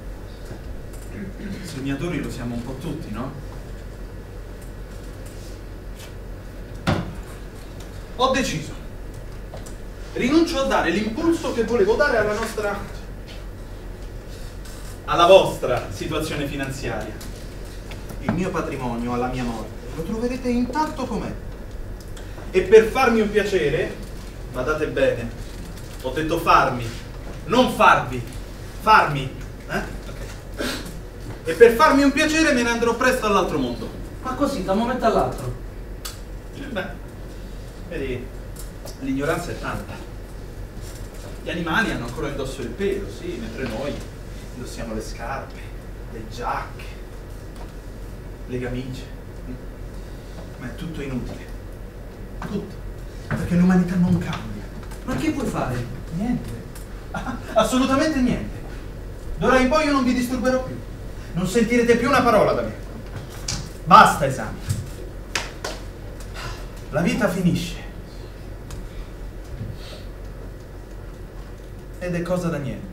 sognatori lo siamo un po' tutti, no? Ho deciso. Rinuncio a dare l'impulso che volevo dare alla nostra, alla vostra situazione finanziaria. Il mio patrimonio alla mia morte lo troverete intatto com'è. E per farmi un piacere, badate bene, ho detto farmi, non farvi, farmi, eh? Okay. E per farmi un piacere me ne andrò presto all'altro mondo. Ma così, da un momento all'altro? Beh, vedi, l'ignoranza è tanta. Gli animali hanno ancora indosso il pelo, sì, mentre noi indossiamo le scarpe, le giacche, le camicie. Ma è tutto inutile. Tutto. Perché l'umanità non cambia. Ma che puoi fare? Niente. Assolutamente niente. D'ora in poi io non vi disturberò più. Non sentirete più una parola da me. Basta esami. La vita finisce. Ed è cosa da niente.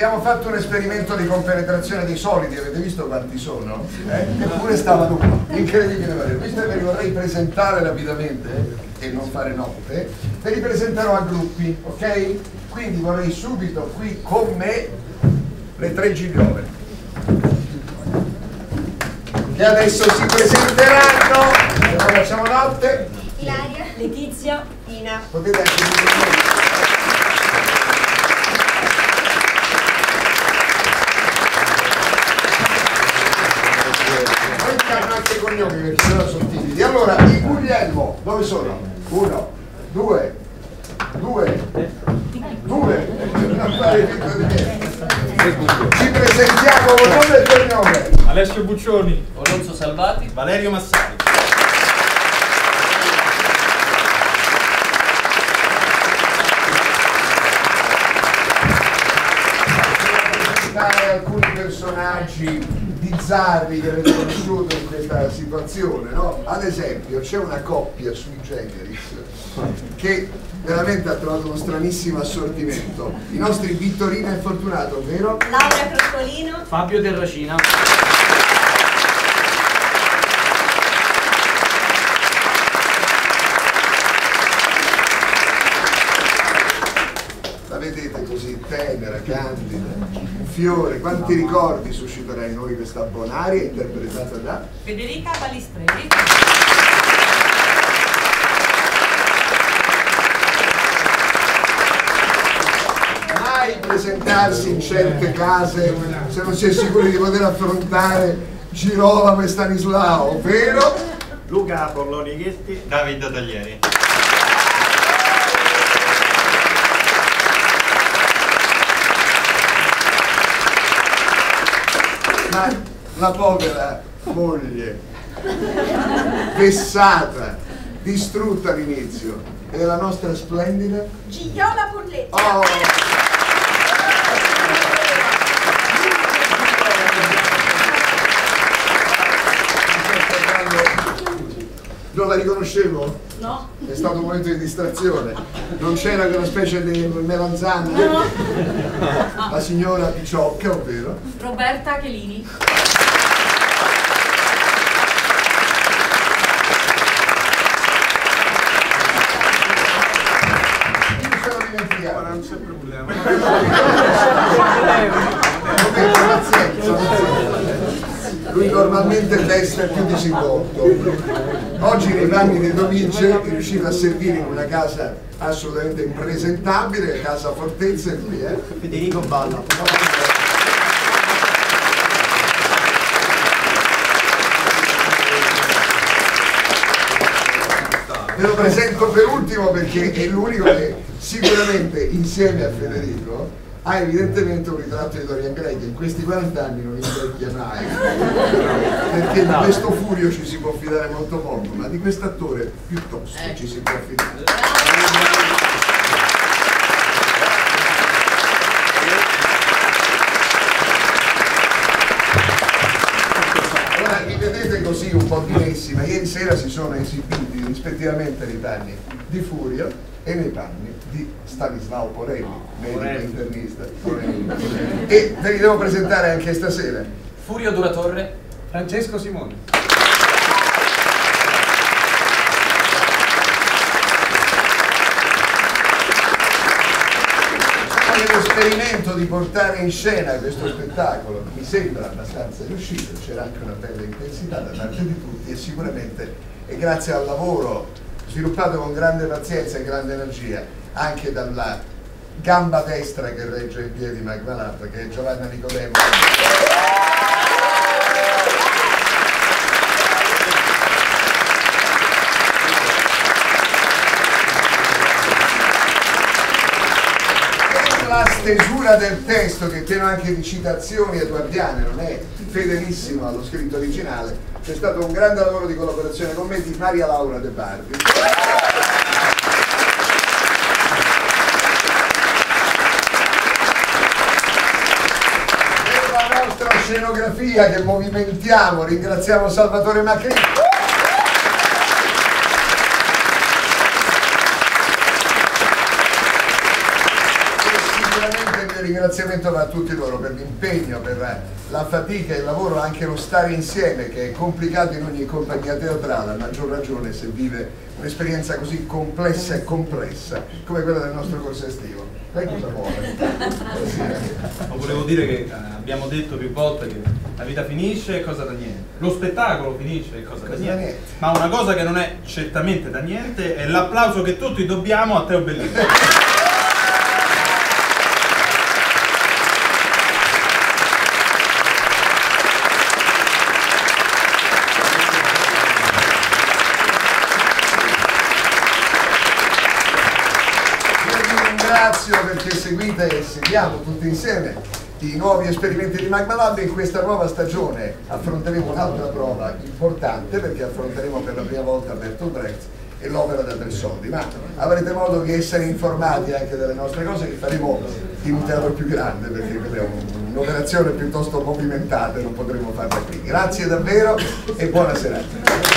abbiamo fatto un esperimento di compenetrazione dei solidi, avete visto quanti sono? Eh? Eppure stavano qua, incredibile. Queste ve li vorrei presentare rapidamente e non fare notte, ve li presenterò a gruppi, ok? Quindi vorrei subito qui con me le tre gigliole, che adesso si presenteranno, se no facciamo notte. Ilaria, Letizia, Ina. Potete anche dire hanno anche i cognomi perché sennò sono timidi. Allora, il Guglielmo, dove sono? Uno, due, due, due, non fare finta di niente. Ci presentiamo con nome e cognome. Alessio Buccioni, Oronzo Salvati, Valerio Massari. Alcuni personaggi bizzarri che avete conosciuto in questa situazione, no? Ad esempio c'è una coppia sui generis che veramente ha trovato uno stranissimo assortimento, i nostri Vittorino e Fortunato, vero? Laura Croccolino, Fabio Terracina. La vedete così tenera, candida, un fiore, quanti ricordi susciterà in noi questa bonaria interpretata da Federica Balistrelli. mai presentarsi in certe case se non si è sicuri di poter affrontare Girolamo e Stanislao, vero? Luca Borloni-Ghetti, Davide Taglieri. Ma la povera moglie, vessata, distrutta all'inizio, e la nostra splendida Gigliola Pulletti. Oh. Non la riconoscevo? No. È stato un momento di distrazione. Non c'era quella specie di melanzana? No. La signora Picciocca, ovvero? Roberta Chelini. Ma non c'è problema. Lui normalmente testa più di Sibotto. Oggi nei panni di Dovice è riuscito a servire in una casa assolutamente impresentabile, casa Fortezza, e lui è Federico Balla. Ve lo presento per ultimo perché è l'unico che sicuramente insieme a Federico ha evidentemente un ritratto di Dorian Gray che in questi quaranta anni non invecchia mai, perché di questo Furio ci si può fidare molto poco, ma di quest'attore piuttosto ci si può fidare. Vedete così un po' dimessi, ma ieri sera si sono esibiti rispettivamente nei panni di Furio e nei panni di Stanislao Porelli, medico internista. E ve li devo presentare anche stasera. Furio Duratorre, Francesco Simoni. L'esperimento di portare in scena questo spettacolo mi sembra abbastanza riuscito, c'era anche una bella intensità da parte di tutti e sicuramente è grazie al lavoro sviluppato con grande pazienza e grande energia anche dalla gamba destra che regge in piedi Mike Malappa, che è Giovanna Nicodemo. La stesura del testo, che è pieno anche di citazioni edoardiane, non è fedelissimo allo scritto originale, c'è stato un grande lavoro di collaborazione con me di Maria Laura De Bardi. Per la nostra scenografia che movimentiamo ringraziamo Salvatore Macri. ringraziamento va a tutti loro per l'impegno, per la fatica, il lavoro, anche lo stare insieme, che è complicato in ogni compagnia teatrale, a maggior ragione se vive un'esperienza così complessa e complessa come quella del nostro corso estivo. Lei cosa vuole? Ma volevo dire che eh, abbiamo detto più volte che la vita finisce e cosa da niente. Lo spettacolo finisce e cosa da niente. niente. Ma una cosa che non è certamente da niente è l'applauso che tutti dobbiamo a Teo Bellini. Perché seguite e seguiamo tutti insieme i nuovi esperimenti di Magma Lab. In questa nuova stagione affronteremo un'altra prova importante, perché affronteremo per la prima volta Bertolt Brecht e l'opera da tre soldi, ma avrete modo di essere informati anche delle nostre cose che faremo in un teatro più grande, perché quella è un'operazione piuttosto movimentata e non potremo farla qui. Grazie davvero e buona serata.